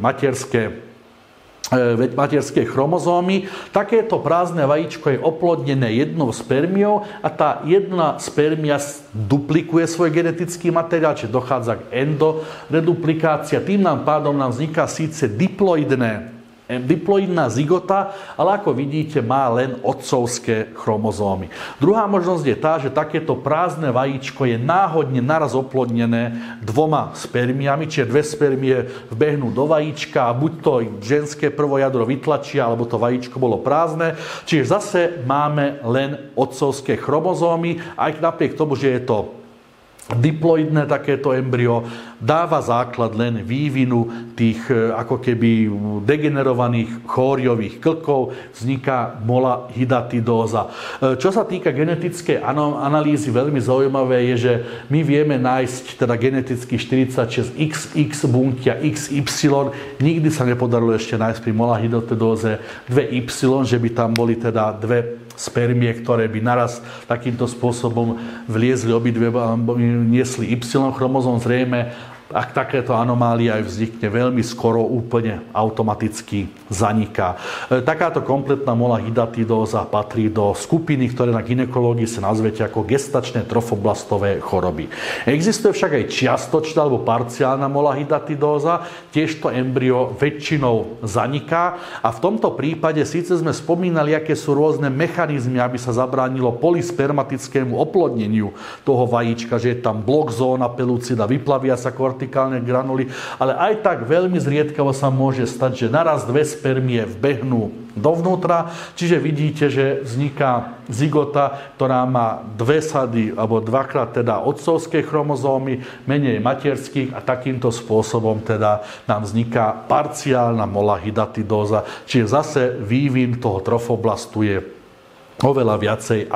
Speaker 1: materské chromozómy. Takéto prázdne vajíčko je oplodnené jednou spermiou a tá jedna spermia duplikuje svoj genetický materiál, čiže dochádza k endoreduplikácii. Tým pádom nám vzniká síce diploidná zygota, ale ako vidíte, má len otcovské chromozómy. Druhá možnosť je tá, že takéto prázdne vajíčko je náhodne naraz oplodnené dvoma spermiami, čiže dve spermie vbehnú do vajíčka a buď to ženské prvojadro vytlačia, alebo to vajíčko bolo prázdne. Čiže zase máme len otcovské chromozómy, aj napriek tomu, že je to diploidné takéto embryo, dáva základ len vývinu tých ako keby degenerovaných chóriových klkov, vzniká mola-hydatidóza. Čo sa týka genetickej analýzy, veľmi zaujímavé je, že my vieme nájsť teda geneticky 46XX bunky a XY. Nikdy sa nepodarilo ešte nájsť pri mola-hydatidóze 2Y, že by tam boli teda dve spermie, ktoré by naraz takýmto spôsobom vliezli obidve, niesli Y chromozóm. Zrejme, ak takéto anomália aj vznikne, veľmi skoro úplne automaticky zaniká. Takáto kompletná mola-hydatidóza patrí do skupiny, ktoré na gynekológii sa nazvete ako gestačné trofoblastové choroby. Existuje však aj čiastočná alebo parciálna mola-hydatidóza, tiež to embryo väčšinou zaniká a v tomto prípade síce sme spomínali, aké sú rôzne mechanizmy, aby sa zabránilo polyspermatickému oplodneniu toho vajíčka, že je tam blok zóna pelucida, vyplavia sa kortikálne granuly, ale aj tak veľmi zriedkavo sa môže stať, že naraz dve spermie vbehnú dovnútra, čiže vidíte, že vzniká zygota, ktorá má dve sady, alebo dvakrát teda otcovské chromozómy, menej materských a takýmto spôsobom teda nám vzniká parciálna mola-hydatidóza, čiže zase vývin toho trofoblastu je oveľa viacej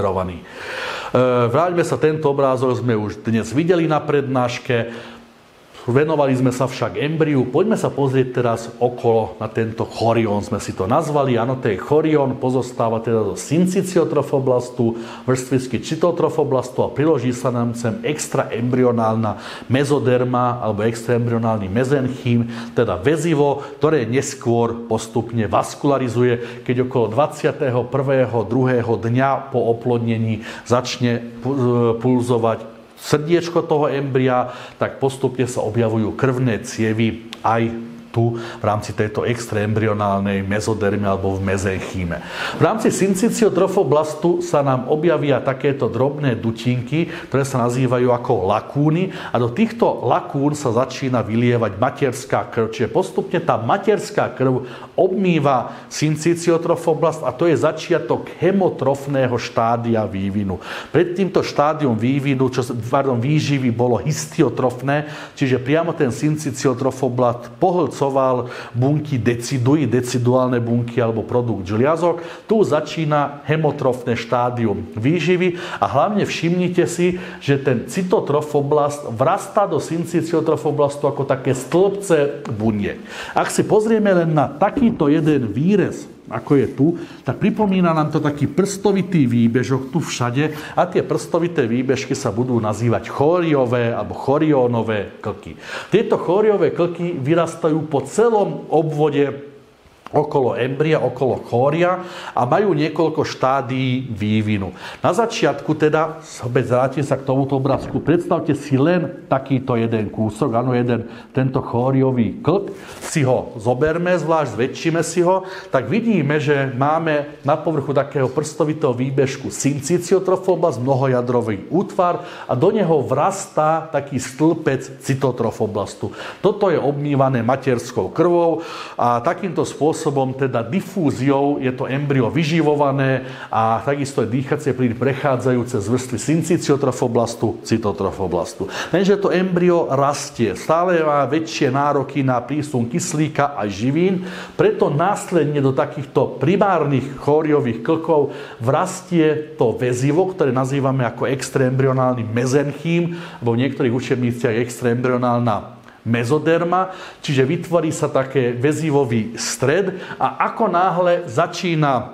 Speaker 1: akcelerovaný. Vráťme sa, tento obrázok sme už dnes videli na prednáške. Venovali sme sa však embriu. Poďme sa pozrieť teraz okolo na tento chorión, sme si to nazvali. Áno, ten chorión pozostáva teda zo syncytiotrofoblastu, vrstvičky cytotrofoblastu a priloží sa nám sem extraembryonálna mezoderma alebo extraembryonálny mezenchym, teda väzivo, ktoré neskôr postupne vaskularizuje, keď okolo 21. 2. dňa po oplodnení začne pulzovať srdiečko toho embria, tak postupne sa objavujú krvné cievy aj tu v rámci tejto extraembryonálnej mezodermy alebo v mezenchýme. V rámci syncytiotrofoblastu sa nám objavia takéto drobné dutinky, ktoré sa nazývajú ako lakúny a do týchto lakún sa začína vylievať materská krv. Čiže postupne tá materská krv obmýva syncytiotrofoblast a to je začiatok hemotrofného štádia vývinu. Pred týmto štádium vývinu, výživy bolo histiotrofné, čiže priamo ten syncytiotrofoblast pohlcoval bunky deciduálne bunky alebo produkt žliazok. Tu začína hemotrofné štádium výživy a hlavne všimnite si, že ten cytotrofoblast vrastá do syncytiotrofoblastu ako také stĺpce buniek. Ak si pozrieme len na takýto jeden výrez, ako je tu, tak pripomína nám to taký prstovitý výbežok tu všade a tie prstovité výbežky sa budú nazývať chóriové alebo choriónové klky. Tieto chóriové klky vyrastajú po celom obvode okolo embria, okolo chória a majú niekoľko štádií vývinu. Na začiatku teda, vrátim sa k tomuto obrázku, predstavte si len takýto jeden kúsok, áno, tento chóriový klk, si ho zoberme, zvlášť zväčšíme si ho, tak vidíme, že máme na povrchu takého prstovitého výbežku syncytiotrofoblast, mnohojadrový útvar a do neho vrastá taký stĺpec cytotrofoblastu. Toto je obmývané materskou krvou a takýmto spôsobom teda difúziou je to embryo vyživované a takisto je dýchacie plyny prechádzajúce z vrstvy syncytiotrofoblastu, cytotrofoblastu. Lenže to embryo rastie, stále má väčšie nároky na prísun kyslíka a živín, preto následne do takýchto primárnych chóriových klkov vrastie to väzivo, ktoré nazývame ako extraembryonálny mezenchým, alebo v niektorých učebniciach extraembryonálna mezoderma, čiže vytvorí sa také väzivový stred a ako náhle začína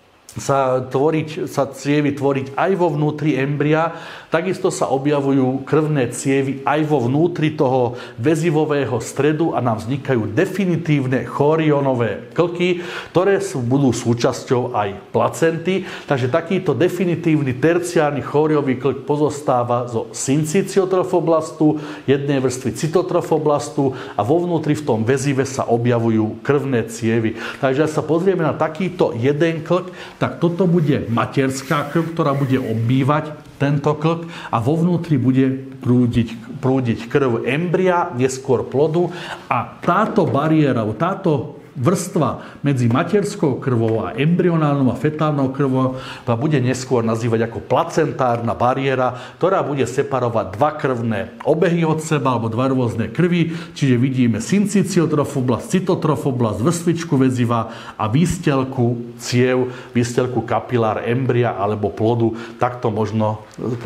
Speaker 1: sa cievy tvoriť aj vo vnútri embria, takisto sa objavujú krvné cievy aj vo vnútri toho väzivového stredu a nám vznikajú definitívne chorionové klky, ktoré budú súčasťou aj placenty. Takže takýto definitívny terciárny choriový klk pozostáva zo syncytiotrofoblastu, jednej vrstvy cytotrofoblastu a vo vnútri v tom väzive sa objavujú krvné cievy. Takže ak sa pozrieme na takýto jeden klk, tak toto bude materská krv, ktorá bude obmývať tento klk a vo vnútri bude prúdiť krv embria, neskôr plodu a táto bariéra, táto vrstva medzi materskou krvou a embryonálnou a fetálnou krvou sa bude neskôr nazývať ako placentárna bariéra, ktorá bude separovať dva krvné obehy od seba alebo dva rôzne krvi, čiže vidíme syncytiotrofoblast, cytotrofoblast, vrstvičku väziva a výstelku ciev, výstelku kapilár embria alebo plodu, takto možno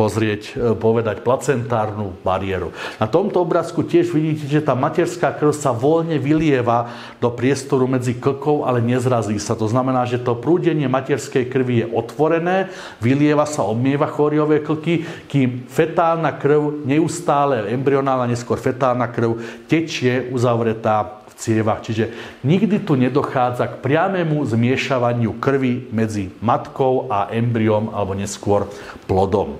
Speaker 1: povedať placentárnu bariéru. Na tomto obrázku tiež vidíte, že tá materská krv sa voľne vylieva do priestoru medzi klkov, ale nezrazí sa. To znamená, že to prúdenie materskej krvi je otvorené, vylieva sa, obmieva chóriové klky, kým fetálna krv, neustále embryonálna, neskôr fetálna krv, tečie uzavretá v cievach. Čiže nikdy tu nedochádza k priamému zmiešavaniu krvi medzi matkou a embryom alebo neskôr plodom.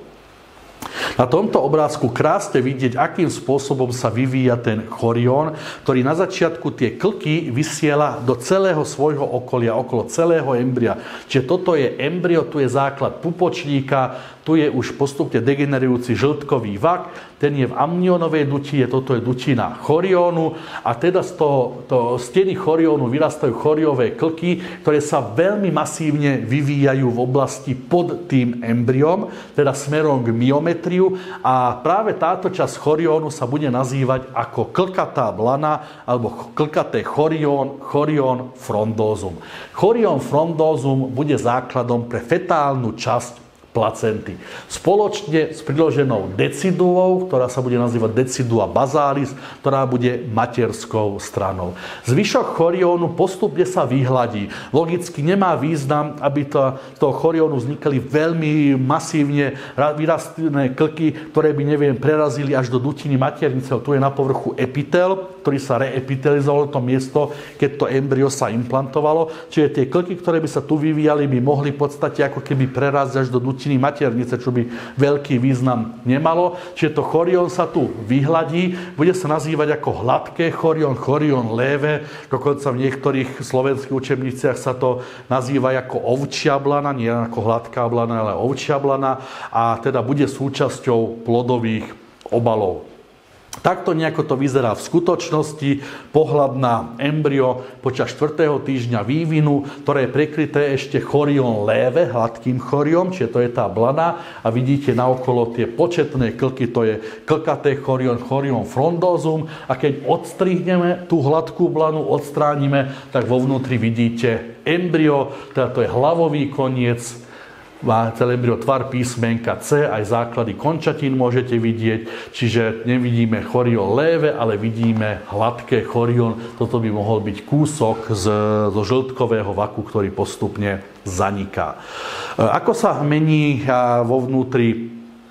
Speaker 1: Na tomto obrázku krásne vidieť, akým spôsobom sa vyvíja ten chorión, ktorý na začiatku tie klky vysiela do celého svojho okolia, okolo celého embria. Čiže toto je embryo, tu je základ pupočníka, tu je už postupne degenerujúci žltkový vak, ten je v amnionovej dutine, toto je dutina choriónu a teda z steny choriónu vyrastajú choriové klky, ktoré sa veľmi masívne vyvíjajú v oblasti pod tým embryom, teda smerom k myometriu a práve táto časť choriónu sa bude nazývať ako klkatá blana alebo klkaté chorión frondózum. Chorión frondózum bude základom pre fetálnu časť placenty. Spoločne s priloženou deciduou, ktorá sa bude nazývať decidua basalis, ktorá bude materskou stranou. Zvyšok choriónu postupne sa vyhladí. Logicky nemá význam, aby z toho choriónu vznikali veľmi masívne vyrastné klky, ktoré by, prerazili až do dutiny maternice. Tu je na povrchu epitel, ktorý sa reepitelizoval to miesto, keď to embryo sa implantovalo. Čiže tie klky, ktoré by sa tu vyvíjali, by mohli v podstate ako keby prerazť až do dutiny maternice, čo by veľký význam nemalo. Čiže to chorión sa tu vyhladí, bude sa nazývať ako hladké chorión léve, dokonca v niektorých slovenských učebniciach sa to nazýva ako ovčia blana, nie ako hladká blana, ale ovčia blana a teda bude súčasťou plodových obalov. Takto nejako to vyzerá v skutočnosti. Pohľad na embryo počas 4. týždňa vývinu, ktoré je prekryté ešte chorión léve, hladkým chorióm, čiže to je tá blana a vidíte naokolo tie početné klky, to je klkaté chorión frondózum a keď odstrihneme tú hladkú blanu, odstránime, tak vo vnútri vidíte embryo, teda to je hlavový koniec, má celé embryo tvar písmenka C, aj základy končatín môžete vidieť, čiže nevidíme chorión léve, ale vidíme hladké chorión. Toto by mohol byť kúsok zo žltkového vaku, ktorý postupne zaniká. Ako sa mení vo vnútri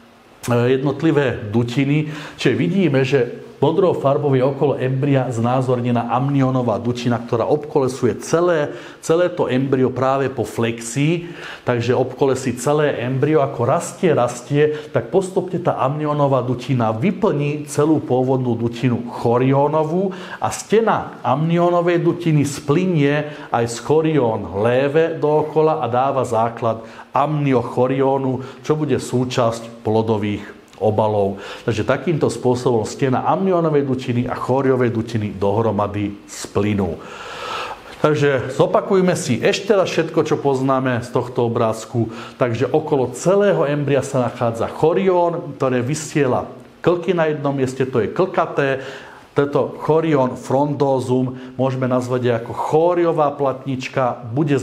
Speaker 1: jednotlivé dutiny, čiže vidíme, že modrou farbou je okolo embria znázornená amnionová dutina, ktorá obkolesuje celé to embryo práve po flexii, takže obkolesí celé embryo, ako rastie, tak postupne tá amnionová dutina vyplní celú pôvodnú dutinu choriónovú a stena amnionovej dutiny splynie aj z chorión léve dookola a dáva základ amniochoriónu, čo bude súčasť plodových obalov. Takže takýmto spôsobom stena amnionovej dutiny a chóriovej dutiny dohromady splynú. Takže zopakujme si ešte raz všetko, čo poznáme z tohto obrázku. Takže okolo celého embria sa nachádza chorión, ktoré vysiela klky na jednom mieste, to je klkaté. Toto chorión frondózum môžeme nazvať ako chóriová platnička, bude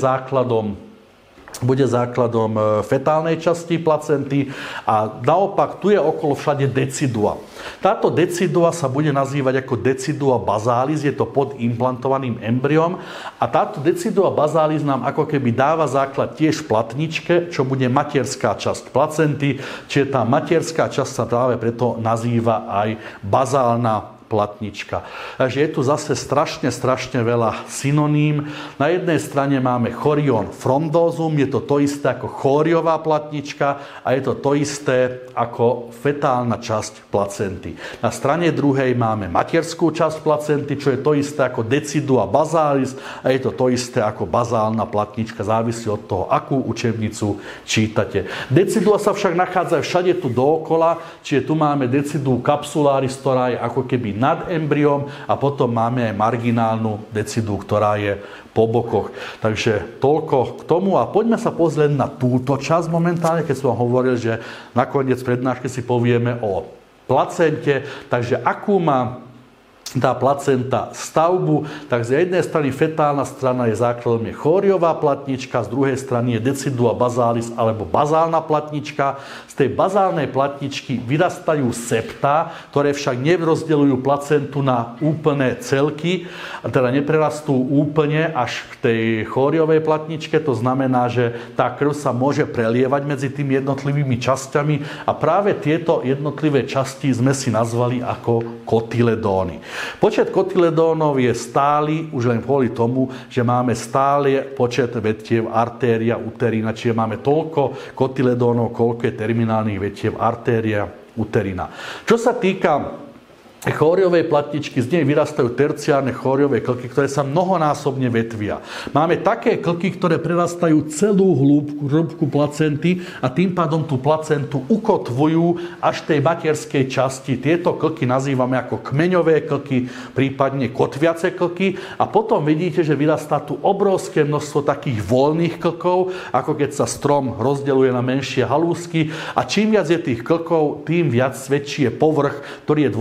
Speaker 1: základom fetálnej časti placenty a naopak tu je okolo všade decidua. Táto decidua sa bude nazývať ako decidua basalis, je to pod implantovaným embryom a táto decidua basalis nám ako keby dáva základ tiež platničke, čo bude materská časť placenty, čiže tá materská časť sa práve preto nazýva aj bazálna platnička. Takže je tu zase strašne veľa synoním. Na jednej strane máme chorión frondózum, je to isté ako chóriová platnička a je to isté ako fetálna časť placenty. Na strane druhej máme materskú časť placenty, čo je to isté ako decidua basalis a je to isté ako bazálna platnička, závisí od toho, akú učebnicu čítate. Decidua sa však nachádza všade tu dookola, čiže tu máme deciduu capsularis, ktorá je ako keby nad embryom a potom máme aj marginálnu decidu, ktorá je po bokoch. Takže toľko k tomu a poďme sa pozrieť na túto časť momentálne, keď som vám hovoril, že nakoniec prednášky si povieme o placente, takže akú má tá placenta stavbu, tak z jednej strany fetálna strana je základom je chóriová platnička, z druhej strany je decidua basalis alebo bazálna platnička. Z tej bazálnej platničky vyrastajú septa, ktoré však nerozdeľujú placentu na úplné celky, a teda neprerastú úplne až k tej chóriovej platničke, to znamená, že tá krv sa môže prelievať medzi tými jednotlivými časťami a práve tieto jednotlivé časti sme si nazvali ako kotyledóny. Počet kotyledónov je stály už len kvôli tomu, že máme stále počet vetiev artéria uterina, čiže máme toľko kotyledónov, koľko je terminálnych vetiev artéria uterina. Čo sa týka chóriovej platničky, z nej vyrastajú terciárne chóriové klky, ktoré sa mnohonásobne vetvia. Máme také klky, ktoré prerastajú celú hĺbku placenty a tým pádom tú placentu ukotvujú až tej materskej časti. Tieto klky nazývame ako kmeňové klky, prípadne kotviace klky a potom vidíte, že vyrastá tu obrovské množstvo takých voľných klkov, ako keď sa strom rozdeľuje na menšie halúsky a čím viac je tých klkov, tým viac väčší je povrch, ktorý je dôležitý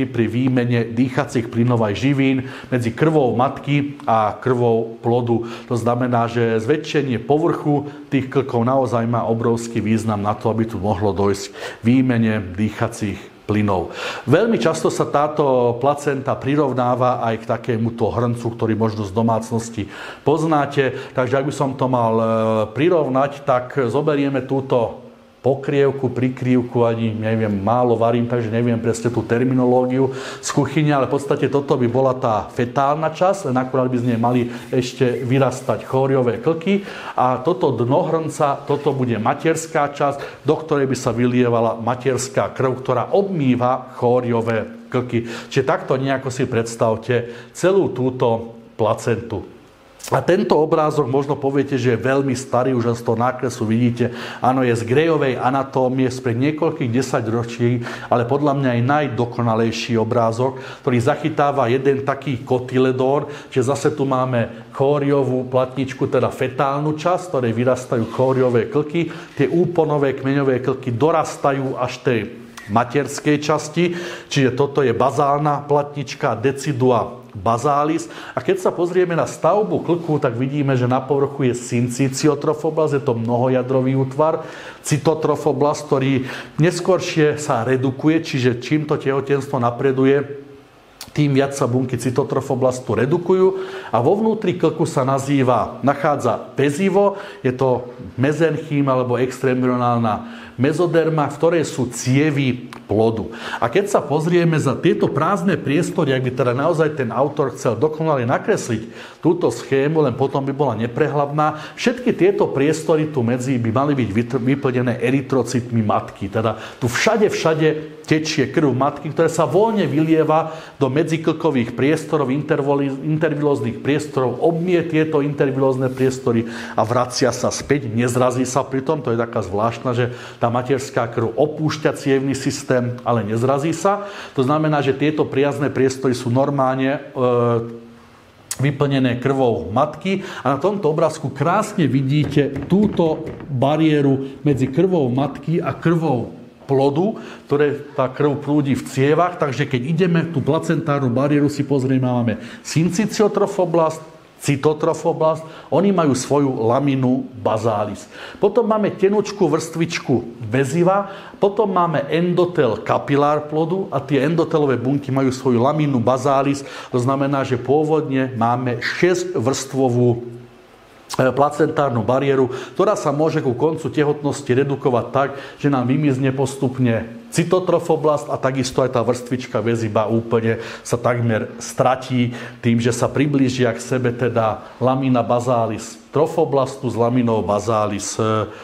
Speaker 1: podmienky pri výmene dýchacích plynov aj živín medzi krvou matky a krvou plodu. To znamená, že zväčšenie povrchu tých klkov naozaj má obrovský význam na to, aby tu mohlo dojsť k výmene dýchacích plynov. Veľmi často sa táto placenta prirovnáva aj k takémuto hrncu, ktorý možno z domácnosti poznáte. Takže ak by som to mal prirovnať, tak zoberieme túto pokrievku, prikrývku, ani neviem, málo varím, takže neviem presne tú terminológiu z kuchyne, ale v podstate toto by bola tá fetálna časť, len akurát by z nej mali ešte vyrastať chóriové klky a toto dno hrnca, toto bude materská časť, do ktorej by sa vylievala materská krv, ktorá obmýva chóriové klky. Čiže takto nejako si predstavte celú túto placentu. A tento obrázok možno poviete, že je veľmi starý, už z toho nákresu vidíte, áno, je z Grayovej anatómie spred niekoľkých 10 ročí, ale podľa mňa aj najdokonalejší obrázok, ktorý zachytáva jeden taký kotyledón, že zase tu máme chóriovú platničku, teda fetálnu časť, ktorej vyrastajú chóriové klky, tie úponové kmeňové klky dorastajú až tej materskej časti, čiže toto je bazálna platnička, decidua bazalis. A keď sa pozrieme na stavbu klku, tak vidíme, že na povrchu je syncytiotrofoblast, je to mnohojadrový útvar, cytotrofoblast, ktorý neskôršie sa redukuje, čiže čím to tehotenstvo napreduje, tým viac sa bunky cytotrofoblastu redukujú a vo vnútri klku sa nachádza väzivo, je to mezenchým alebo extraembryonálna mezoderma, v ktorej sú cievy plodu. A keď sa pozrieme za tieto prázdne priestory, ak by teda naozaj ten autor chcel dokonale nakresliť túto schému, len potom by bola neprehľadná, všetky tieto priestory tu medzi by mali byť vyplnené erytrocitmi matky. Teda tu všade tečie krv matky, ktorá sa voľne vylieva do medziklkových priestorov, intervilóznych priestorov, obmie tieto intervilózne priestory a vracia sa späť, nezrazí sa pritom, to je taká zvláštna, že tá materská krv opúšťa cievny systém, ale nezrazí sa. To znamená, že tieto priazné priestory sú normálne vyplnené krvou matky a na tomto obrázku krásne vidíte túto bariéru medzi krvou matky a krvou plodu, ktoré tá krv prúdi v cievach, takže keď ideme tú placentárnu bariéru si pozrieme, máme syncytiotrofoblast, cytotrofoblast, oni majú svoju laminu bazalis. Potom máme tenučkú vrstvičku väziva, potom máme endotel kapilár plodu a tie endotelové bunky majú svoju laminu bazalis, to znamená, že pôvodne máme 6-vrstvovú placentárnu bariéru, ktorá sa môže ku koncu tehotnosti redukovať tak, že nám vymizne postupne cytotrofoblast a takisto aj tá vrstvička väziva úplne sa takmer stratí tým, že sa priblížia k sebe teda lamina bazalis trofoblastu s laminou bazalis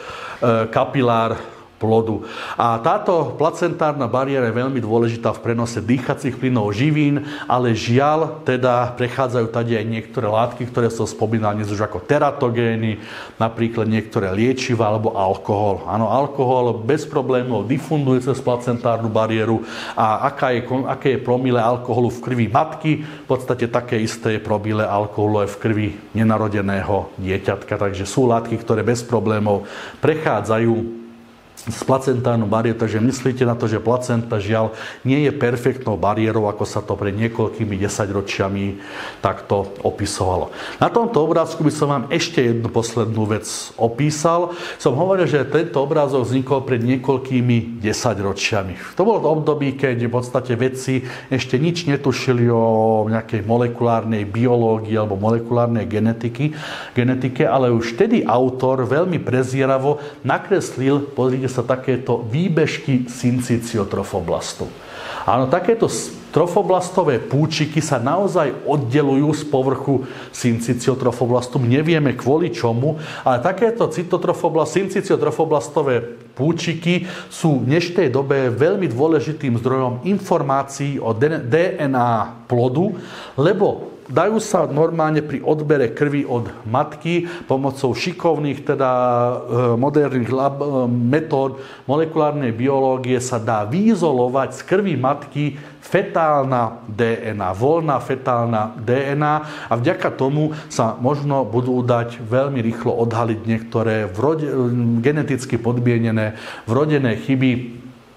Speaker 1: kapilár plodu. A táto placentárna bariéra je veľmi dôležitá v prenose dýchacích plynov živín, ale žiaľ, teda prechádzajú tady aj niektoré látky, ktoré som spomínal dnes už ako teratogény, napríklad niektoré liečiva alebo alkohol. Áno, alkohol bez problémov difunduje cez placentárnu bariéru a aké je promile alkoholu v krvi matky, v podstate také isté je promile alkoholu aj v krvi nenarodeného dieťatka. Takže sú látky, ktoré bez problémov prechádzajú s placentárnou bariérou, takže myslíte na to, že placenta žiaľ nie je perfektnou bariérou, ako sa to pred niekoľkými 10 ročiami takto opisovalo. Na tomto obrázku by som vám ešte jednu poslednú vec opísal. Som hovoril, že tento obrázok vznikol pred niekoľkými 10 ročiami. To bolo období, keď v podstate vedci ešte nič netušili o nejakej molekulárnej biológii alebo molekulárnej genetike, ale už vtedy autor veľmi prezieravo nakreslil, pozrite sa, takéto výbežky syncytiotrofoblastu. Áno, takéto trofoblastové púčiky sa naozaj oddelujú z povrchu syncytiotrofoblastu. Nevieme kvôli čomu, ale takéto syncytiotrofoblastové púčiky sú v dnešnej dobe veľmi dôležitým zdrojom informácií o DNA plodu, lebo dajú sa normálne pri odbere krvi od matky pomocou šikovných, teda moderných metód molekulárnej biológie sa dá vyizolovať z krvi matky fetálna DNA, voľná fetálna DNA a vďaka tomu sa možno budú dať veľmi rýchlo odhaliť niektoré geneticky podmienené vrodené chyby,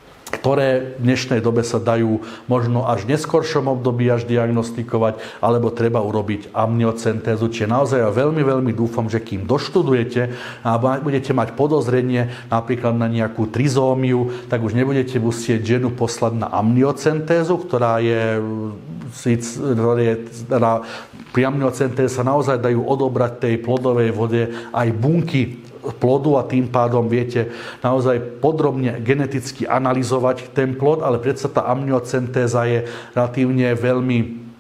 Speaker 1: ktoré v dnešnej dobe sa dajú možno až v neskoršom období až diagnostikovať, alebo treba urobiť amniocentézu. Čiže naozaj ja veľmi, veľmi dúfam, že kým doštudujete a budete mať podozrenie napríklad na nejakú trizómiu, tak už nebudete musieť ženu poslať na amniocentézu, ktorá je pri amniocentéze sa naozaj dajú odobrať tej plodovej vode aj bunky plodu a tým pádom viete naozaj podrobne geneticky analyzovať ten plod, ale predsa tá amniocentéza je relatívne veľmi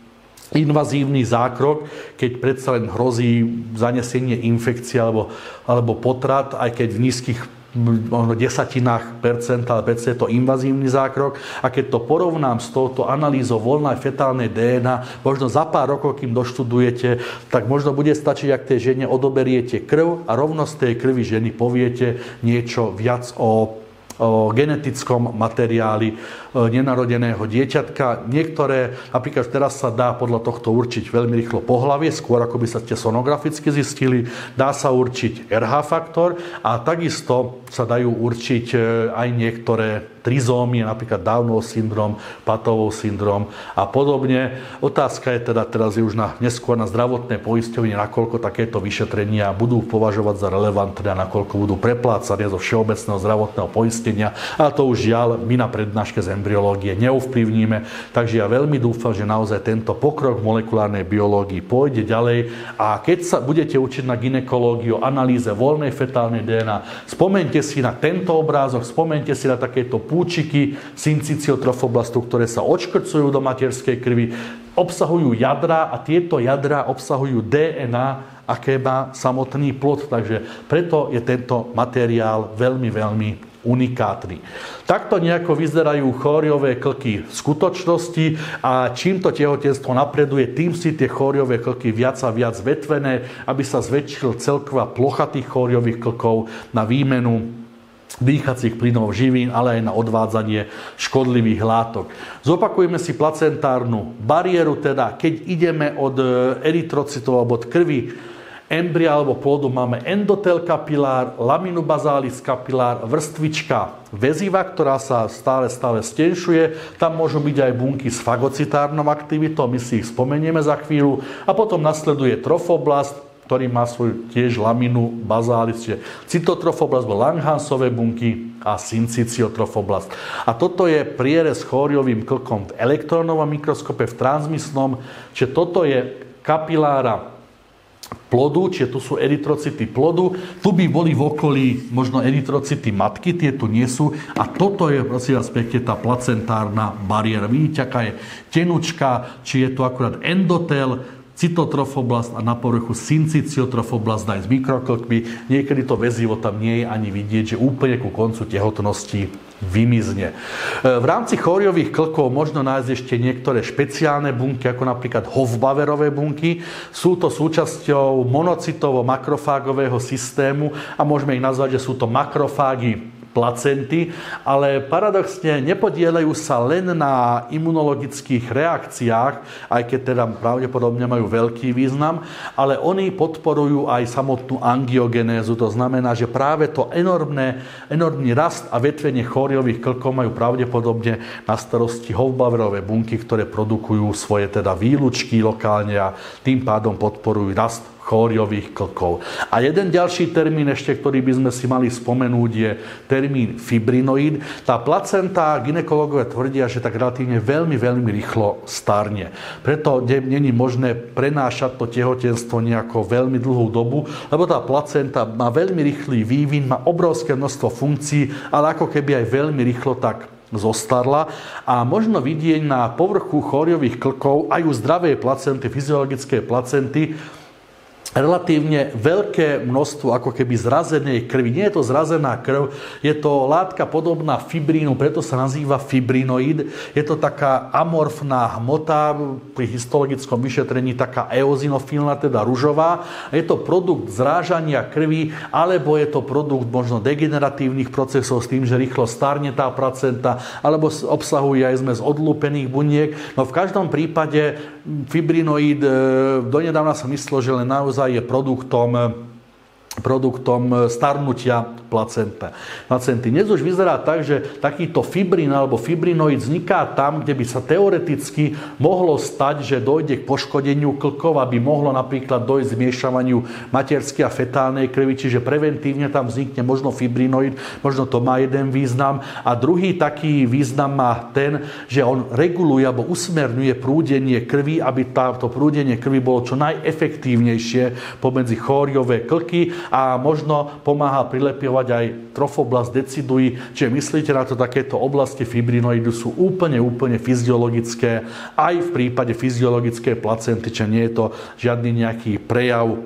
Speaker 1: invazívny zákrok, keď predsa len hrozí zanesenie infekcie alebo potrat, aj keď v nízkych možno desatinách percent, ale predsa je to invazívny zákrok. A keď to porovnám s touto analýzou voľnej fetálnej DNA, možno za pár rokov, kým doštudujete, tak možno bude stačiť, ak tej žene odoberiete krv a rovno z tej krvi ženy poviete niečo viac o genetickom materiáli nenarodeného dieťatka. Niektoré, napríklad teraz sa dá podľa tohto určiť veľmi rýchlo pohlavie, skôr ako by sa ste sonograficky zistili. Dá sa určiť RH faktor a takisto sa dajú určiť aj niektoré trizómie, napríklad Downov syndrom, Pattovov syndrom a podobne. Otázka je teda, teraz je už neskôr na zdravotné poisťovne, nakoľko takéto vyšetrenia budú považovať za relevantné a nakoľko budú preplácané zo všeobecného zdravotného poistenia. A to už žiaľ my na prednáške z embryológie neovplyvníme. Takže ja veľmi dúfam, že naozaj tento pokrok v molekulárnej biológii pôjde ďalej a keď sa budete učiť na gynekológiu, analýze voľnej fetálnej DNA, spomeňte si na tento obrázok, spomeňte si na takéto púčiky syncytiotrofoblastu, ktoré sa odškrcujú do materskej krvi, obsahujú jadra a tieto jadra obsahujú DNA, aké má samotný plod. Takže preto je tento materiál veľmi, veľmi unikátny. Takto nejako vyzerajú chóriové klky v skutočnosti a čím to tehotenstvo napreduje, tým si tie chóriové klky viac a viac vetvené, aby sa zväčšil celková plocha tých chóriových klkov na výmenu dýchacích plynov, živín, ale aj na odvádzanie škodlivých látok. Zopakujeme si placentárnu bariéru, teda keď ideme od erytrocitov alebo od krvi embria alebo plodu, máme endotel kapilár, laminobazalis kapilár, vrstvička väziva, ktorá sa stále stenšuje. Tam môžu byť aj bunky s fagocitárnou aktivitou, my si ich spomenieme za chvíľu. A potom nasleduje trofoblast, ktorý má svoju tiež laminu bazalis, čiže cytotrofoblast, Langhansové bunky a syncytiotrofoblast. A toto je prierez chóriovým klkom v elektrónovom mikroskope, v transmisnom, čiže toto je kapilára plodu, čiže tu sú erytrocity plodu, tu by boli v okolí možno erytrocity matky, tie tu nie sú a toto je, prosím vás pekne, tá placentárna bariéra. Vidíte, aká je tenučka, či je to akurát endotel, cytotrofoblast a na povrchu syncytiotrofoblast aj s mikroklkmi. Niekedy to väzivo tam nie je ani vidieť, že úplne ku koncu tehotnosti vymizne. V rámci chóriových klkov možno nájsť ešte niektoré špeciálne bunky, ako napríklad Hofbauerové bunky. Sú to súčasťou monocitovo-makrofágového systému a môžeme ich nazvať, že sú to makrofágy placenty, ale paradoxne nepodielajú sa len na imunologických reakciách, aj keď teda pravdepodobne majú veľký význam, ale oni podporujú aj samotnú angiogenézu. To znamená, že práve to enormný rast a vetvenie chóriových klkov majú pravdepodobne na starosti Hofbauerové bunky, ktoré produkujú svoje teda výlučky lokálne a tým pádom podporujú rast chóriových klkov. A jeden ďalší termín ešte, ktorý by sme si mali spomenúť, je termín fibrinoid. Tá placenta, gynekológovia tvrdia, že tak relatívne veľmi, veľmi rýchlo starne. Preto není možné prenášať to tehotenstvo nejako veľmi dlhú dobu, lebo tá placenta má veľmi rýchly vývin, má obrovské množstvo funkcií, ale ako keby aj veľmi rýchlo tak zostarla a možno vidieť na povrchu chóriových klkov aj u zdravej placenty, fyziologickej placenty, relatívne veľké množstvo ako keby zrazenej krvi. Nie je to zrazená krv, je to látka podobná fibrínu, preto sa nazýva fibrinoid. Je to taká amorfná hmota, pri histologickom vyšetrení taká eozinofilná, teda ružová. Je to produkt zrážania krvi, alebo je to produkt možno degeneratívnych procesov s tým, že rýchlo starne tá placenta, alebo obsahuje aj zmes odlúpených buniek. No v každom prípade fibrinoid donedávna sa myslelo, že len naozaj je produktom produktom starnutia placenty. Dnes už vyzerá tak, že takýto fibrín alebo fibrinoid vzniká tam, kde by sa teoreticky mohlo stať, že dojde k poškodeniu klkov, aby mohlo napríklad dojsť k zmiešavaniu materskej a fetálnej krvi, čiže preventívne tam vznikne možno fibrinoid, možno to má jeden význam. A druhý taký význam má ten, že on reguluje alebo usmerňuje prúdenie krvi, aby to prúdenie krvi bolo čo najefektívnejšie pomedzi chóriové klky a možno pomáha prilepiovať aj trofoblast decidui, čiže myslíte na to, takéto oblasti fibrinoidu sú úplne fyziologické, aj v prípade fyziologickej placenty, čiže nie je to žiadny nejaký prejav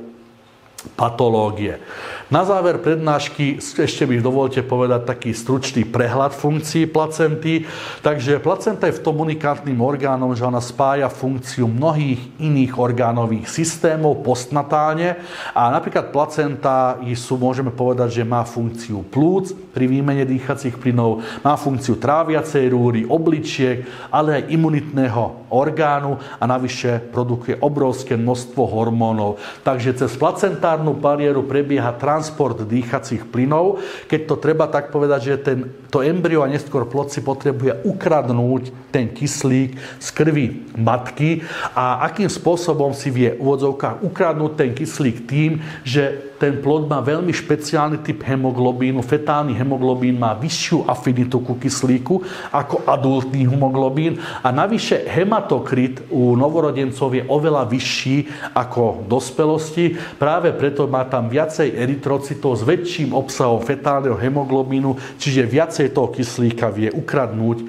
Speaker 1: patológie. Na záver prednášky ešte mi dovolte povedať taký stručný prehľad funkcií placenty. Takže placenta je v tom unikátnym orgánom, že ona spája funkciu mnohých iných orgánových systémov postnatálne a napríklad placenta môžeme povedať, že má funkciu plúc pri výmene dýchacích plynov, má funkciu tráviacej rúry, obličiek, ale aj imunitného orgánu a navyše produkuje obrovské množstvo hormónov. Takže cez placentárnu bariéru prebieha transport dýchacích plynov. Keď to treba tak povedať, že to embryo a neskôr plod si potrebuje ukradnúť ten kyslík z krvi matky a akým spôsobom si vie v úvodzovkách ukradnúť ten kyslík tým, že ten plod má veľmi špeciálny typ hemoglobínu. Fetálny hemoglobín má vyššiu afinitu ku kyslíku ako adultný hemoglobín a navyše hematokrit u novorodencov je oveľa vyšší ako v dospelosti. Práve preto má tam viacej erytrocitov s väčším obsahom fetálneho hemoglobínu, čiže viacej toho kyslíka vie ukradnúť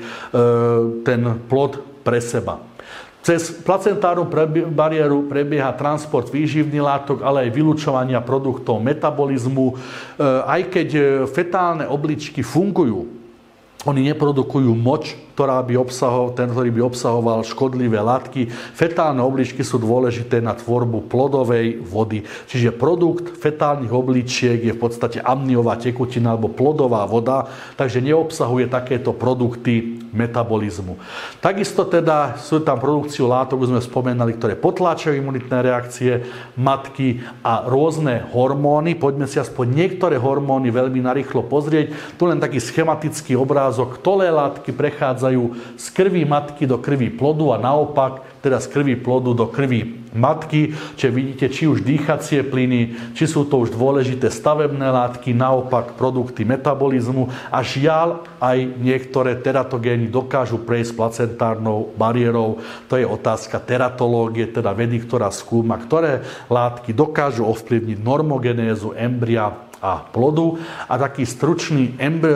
Speaker 1: ten plod pre seba. Cez placentárnu bariéru prebieha transport výživných látok, ale aj vylučovania produktov metabolizmu. Aj keď fetálne obličky fungujú, oni neprodukujú moč, ktorý by obsahoval škodlivé látky. Fetálne obličky sú dôležité na tvorbu plodovej vody. Čiže produkt fetálnych obličiek je v podstate amniová tekutina alebo plodová voda, takže neobsahuje takéto produkty metabolizmu. Takisto teda sú tam produkciu látok, už sme spomenali, ktoré potláčajú imunitné reakcie matky a rôzne hormóny. Poďme si aspoň niektoré hormóny veľmi narýchlo pozrieť. Tu len taký schematický obrázok, ktoré látky prechádzajú z krvi matky do krvi plodu a naopak, teda z krvi plodu do krvi matky. Čiže vidíte, či už dýchacie plyny, či sú to už dôležité stavebné látky, naopak produkty metabolizmu a žiaľ aj niektoré teratogény dokážu prejsť placentárnou bariérou. To je otázka teratológie, teda vedy, ktorá skúma, ktoré látky dokážu ovplyvniť normogenézu embria a plodu. A taký stručný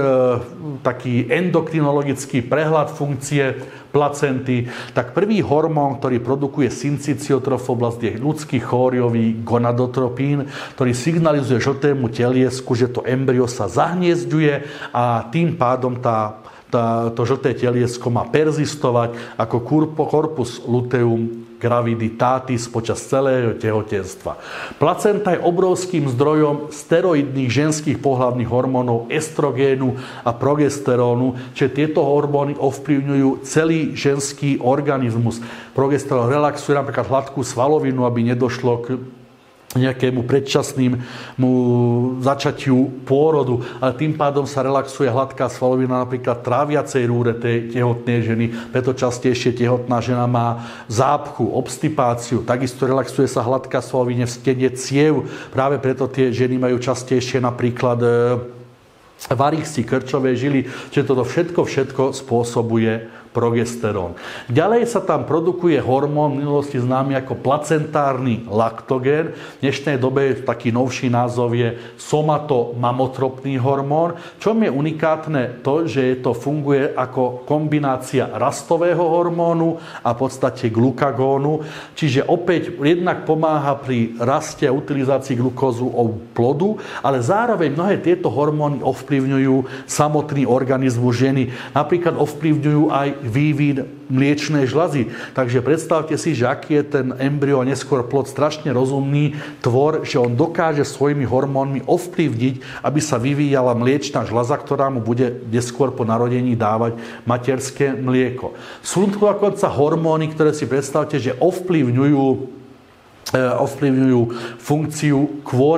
Speaker 1: taký endokrinologický prehľad funkcie placenty, tak prvý hormón, ktorý produkuje syncytiotrofoblast, je ľudský chóriový gonadotropín, ktorý signalizuje žltému teliesku, že to embryo sa zahniezďuje a tým pádom to žlté teliesko má perzistovať ako corpus luteum graviditatis počas celého tehotenstva. Placenta je obrovským zdrojom steroidných ženských pohlavných hormónov estrogénu a progesterónu, čiže tieto hormóny ovplyvňujú celý ženský organizmus. Progesterón relaxuje napríklad hladkú svalovinu, aby nedošlo k nejakému predčasnému začatiu pôrodu, ale tým pádom sa relaxuje hladká svalovina napríklad tráviacej rúre tej tehotnej ženy, preto častejšie tehotná žena má zápchu, obstipáciu, takisto relaxuje sa hladká svalovina v stene ciev, práve preto tie ženy majú častejšie napríklad varixy, krčové žily, čiže toto všetko spôsobuje progesterón. Ďalej sa tam produkuje hormón, v minulosti známy ako placentárny laktogén. V dnešnej dobe taký novší názov je somatomamotropný hormón. Čom je unikátne to, že to funguje ako kombinácia rastového hormónu a v podstate glukagónu. Čiže opäť jednak pomáha pri raste a utilizácii glukózu u plodu, ale zároveň mnohé tieto hormóny ovplyvňujú samotný organizmus ženy. Napríklad ovplyvňujú aj vývin mliečnej žľazy. Takže predstavte si, že aký je ten embryo a neskôr plod strašne rozumný tvor, že on dokáže svojimi hormónmi ovplyvniť, aby sa vyvíjala mliečna žľaza, ktorá mu bude neskôr po narodení dávať materské mlieko. Sú tu dokonca hormóny, ktoré si predstavte, že ovplyvňujú funkciu kvôry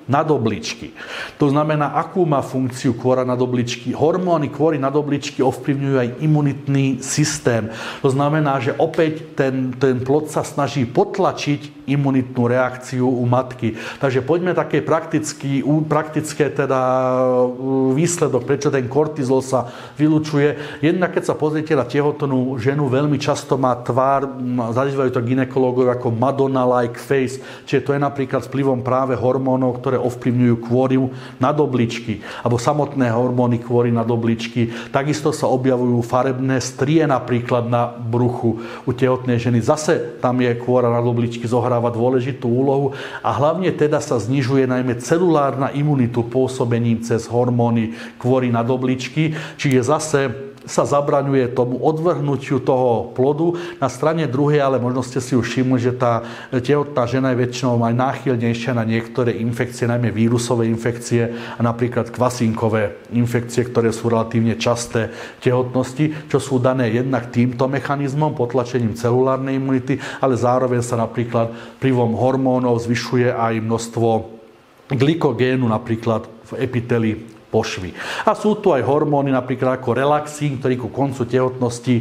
Speaker 1: nadobličky. To znamená, akú má funkciu kôra nadobličky. Hormóny kôry nadobličky ovplyvňujú aj imunitný systém. To znamená, že opäť ten plod sa snaží potlačiť imunitnú reakciu u matky. Takže poďme také praktické teda výsledok, prečo ten kortizol sa vylučuje. Jednak keď sa pozriete na tehotnú ženu, veľmi často má tvár, nazývajú to gynekológovia ako Madonna-like face, čiže to je napríklad vplyvom práve hormónov, ktoré ovplyvňujú kôriu nadobličky, alebo samotné hormóny kôry nadobličky. Takisto sa objavujú farebné strie napríklad na bruchu u tehotnej ženy. Zase tam je kôra nadobličky zohráva dôležitú úlohu a hlavne teda sa znižuje najmä celulárna imunitu pôsobením cez hormóny kôry nadobličky, čiže zase sa zabraňuje tomu odvrhnutiu toho plodu. Na strane druhej, ale možno ste si už všimli, že tá tehotná žena je väčšinou aj náchylnejšia na niektoré infekcie, najmä vírusové infekcie a napríklad kvasinkové infekcie, ktoré sú relatívne časté v tehotnosti, čo sú dané jednak týmto mechanizmom, potlačením celulárnej imunity, ale zároveň sa napríklad vplyvom hormónov zvyšuje aj množstvo glykogénu napríklad v epiteli pošvy. A sú tu aj hormóny, napríklad ako relaxín, ktorý ku koncu tehotnosti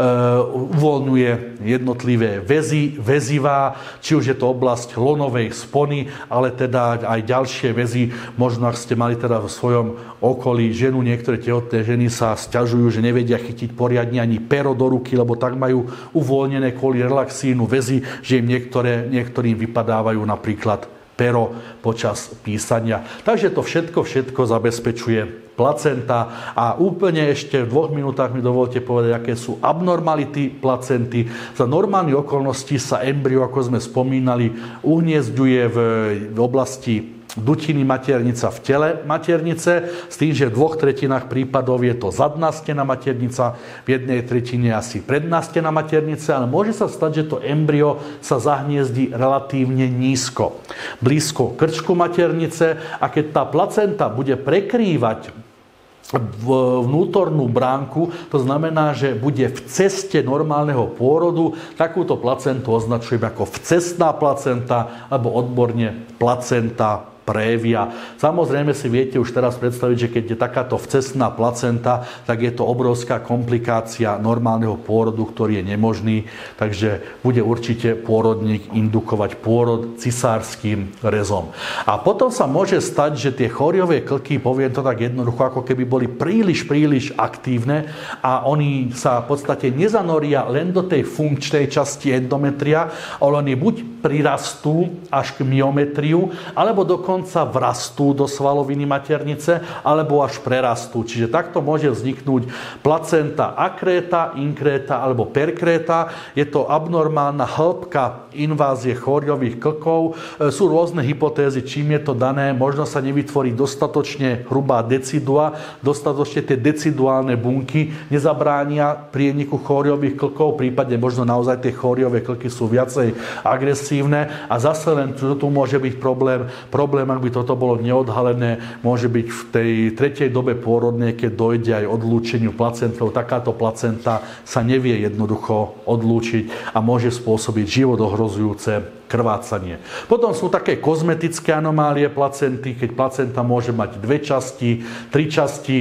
Speaker 1: uvoľňuje jednotlivé väzivá, či už je to oblasť lonovej spony, ale teda aj ďalšie väzy. Možno, ak ste mali teda v svojom okolí ženu, niektoré tehotné ženy sa sťažujú, že nevedia chytiť poriadne ani pero do ruky, lebo tak majú uvoľnené kvôli relaxínu väzy, že im niektorým vypadávajú napríklad pero počas písania. Takže to všetko zabezpečuje placenta a úplne ešte v 2 minútach mi dovolte povedať, aké sú abnormality placenty. Za normálnych okolností sa embryo, ako sme spomínali, uhniezďuje v oblasti dutiny maternica v tele maternice, s tým, že v 2/3 prípadov je to zadná stena maternica, v 1/3 asi predná stena maternice, ale môže sa stať, že to embryo sa zahniezdí relatívne nízko, blízko krčku maternice a keď tá placenta bude prekrývať vnútornú bránku, to znamená, že bude v ceste normálneho pôrodu, takúto placentu označujeme ako vcestná placenta alebo odborne placenta prévia. Samozrejme si viete už teraz predstaviť, že keď je takáto vcestná placenta, tak je to obrovská komplikácia normálneho pôrodu, ktorý je nemožný, takže bude určite pôrodník indukovať pôrod cisárskym rezom. A potom sa môže stať, že tie chóriové klky, poviem to tak jednoducho, ako keby boli príliš aktívne a oni sa v podstate nezanoria len do tej funkčnej časti endometria, ale oni buď prirastú až k myometriu, alebo dokonca vrastú do svaloviny maternice, alebo až prerastú. Čiže takto môže vzniknúť placenta akréta, inkréta alebo perkréta. Je to abnormálna hĺbka invázie chóriových klkov. Sú rôzne hypotézy, čím je to dané. Možno sa nevytvorí dostatočne hrubá decidua, dostatočne tie deciduálne bunky nezabránia prieniku chóriových klkov, prípadne možno naozaj tie chóriové klky sú viacej agresívne a zase len tu môže byť problém, ak by toto bolo neodhalené, môže byť v tej tretej dobe pôrodnej, keď dojde aj odlúčeniu placentov. Takáto placenta sa nevie jednoducho odlúčiť a môže spôsobiť životohrozujúce krvácanie. Potom sú také kozmetické anomálie placenty, keď placenta môže mať 2 časti, 3 časti,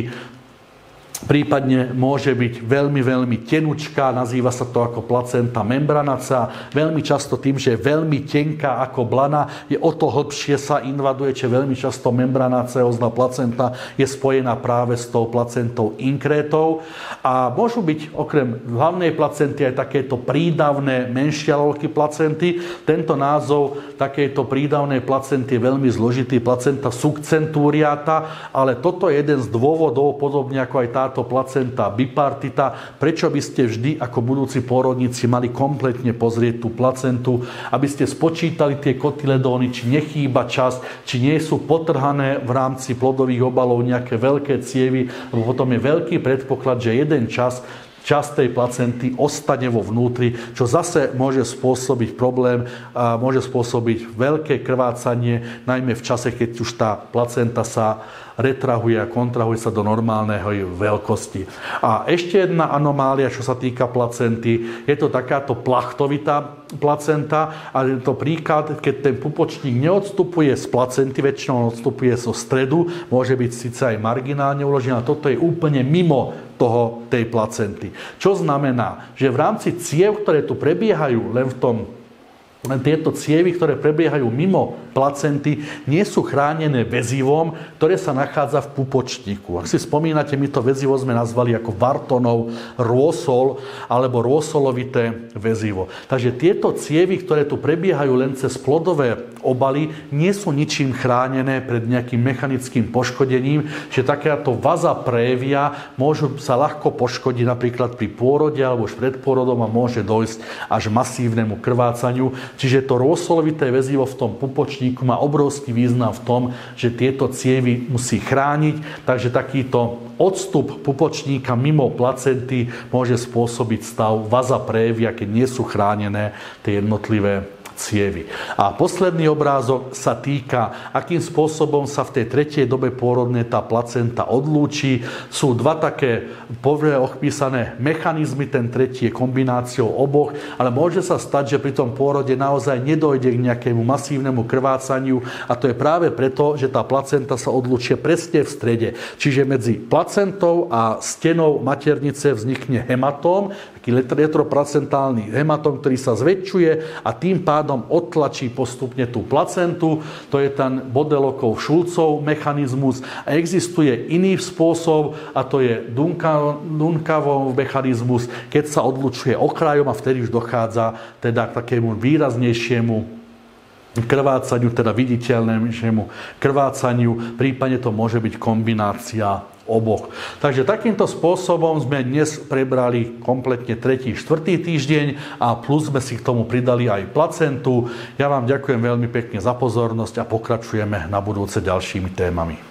Speaker 1: prípadne môže byť veľmi tenučká, nazýva sa to ako placenta membranacea. Veľmi často tým, že je veľmi tenká ako blana, je o to hlbšie sa invaduje, čiže veľmi často membranáceózna placenta je spojená práve s tou placentou inkrétou. A môžu byť okrem hlavnej placenty aj takéto prídavné menšie lalky placenty. Tento názov takejto prídavnej placenty je veľmi zložitý, placenta succenturiata, ale toto je jeden z dôvodov, podobne ako aj táto placenta bipartita, prečo by ste vždy ako budúci pôrodníci mali kompletne pozrieť tú placentu, aby ste spočítali tie kotyledóny, či nechýba časť, či nie sú potrhané v rámci plodových obalov nejaké veľké cievy, lebo potom je veľký predpoklad, že jeden časť tej placenty ostane vo vnútri, čo zase môže spôsobiť problém a môže spôsobiť veľké krvácanie, najmä v čase, keď už tá placenta sa retrahuje a kontrahuje sa do normálnej veľkosti. A ešte jedna anomália, čo sa týka placenty, je to takáto plachtovitá placenta. A je to príklad, keď ten pupočník neodstupuje z placenty, väčšinou odstupuje zo stredu, môže byť síce aj marginálne uložený, ale toto je úplne mimo tej placenty. Čo znamená, že v rámci ciev, ktoré tu prebiehajú len tieto cievy, ktoré prebiehajú mimo placenty, nie sú chránené väzivom, ktoré sa nachádza v pupočníku. Ak si spomínate, my to väzivo sme nazvali ako Bartonov rôsol alebo rôsolovité väzivo. Takže tieto cievy, ktoré tu prebiehajú len cez plodové obaly, nie sú ničím chránené pred nejakým mechanickým poškodením, že takáto vaza prévia môžu sa ľahko poškodiť napríklad pri pôrode alebo už pred pôrodom a môže dojsť až masívnemu krvácaniu. Čiže to rôsolovité väzivo v tom pupočníku má obrovský význam v tom, že tieto cievy musí chrániť, takže takýto odstup pupočníka mimo placenty môže spôsobiť stav vaza prévia, keď nie sú chránené tie jednotlivé cievy. A posledný obrázok sa týka, akým spôsobom sa v tej tretej dobe pôrodnej tá placenta odlúči. Sú dva také opísané mechanizmy, ten tretí je kombináciou oboch, ale môže sa stať, že pri tom pôrode naozaj nedojde k nejakému masívnemu krvácaniu a to je práve preto, že tá placenta sa odlúčie presne v strede. Čiže medzi placentou a stenou maternice vznikne hematóm, taký retroplacentálny hematóm, ktorý sa zväčšuje a tým pádom odtlačí postupne tú placentu. To je ten Bodelokov-Šulcov mechanizmus. A existuje iný spôsob a to je Duncavov mechanizmus, keď sa odlučuje okrajom a vtedy už dochádza teda k takému výraznejšiemu krvácaniu, teda viditeľnému krvácaniu. Prípadne to môže byť kombinácia oboch. Takže takýmto spôsobom sme dnes prebrali kompletne 3., 4. týždeň a plus sme si k tomu pridali aj placentu. Ja vám ďakujem veľmi pekne za pozornosť a pokračujeme na budúce ďalšími témami.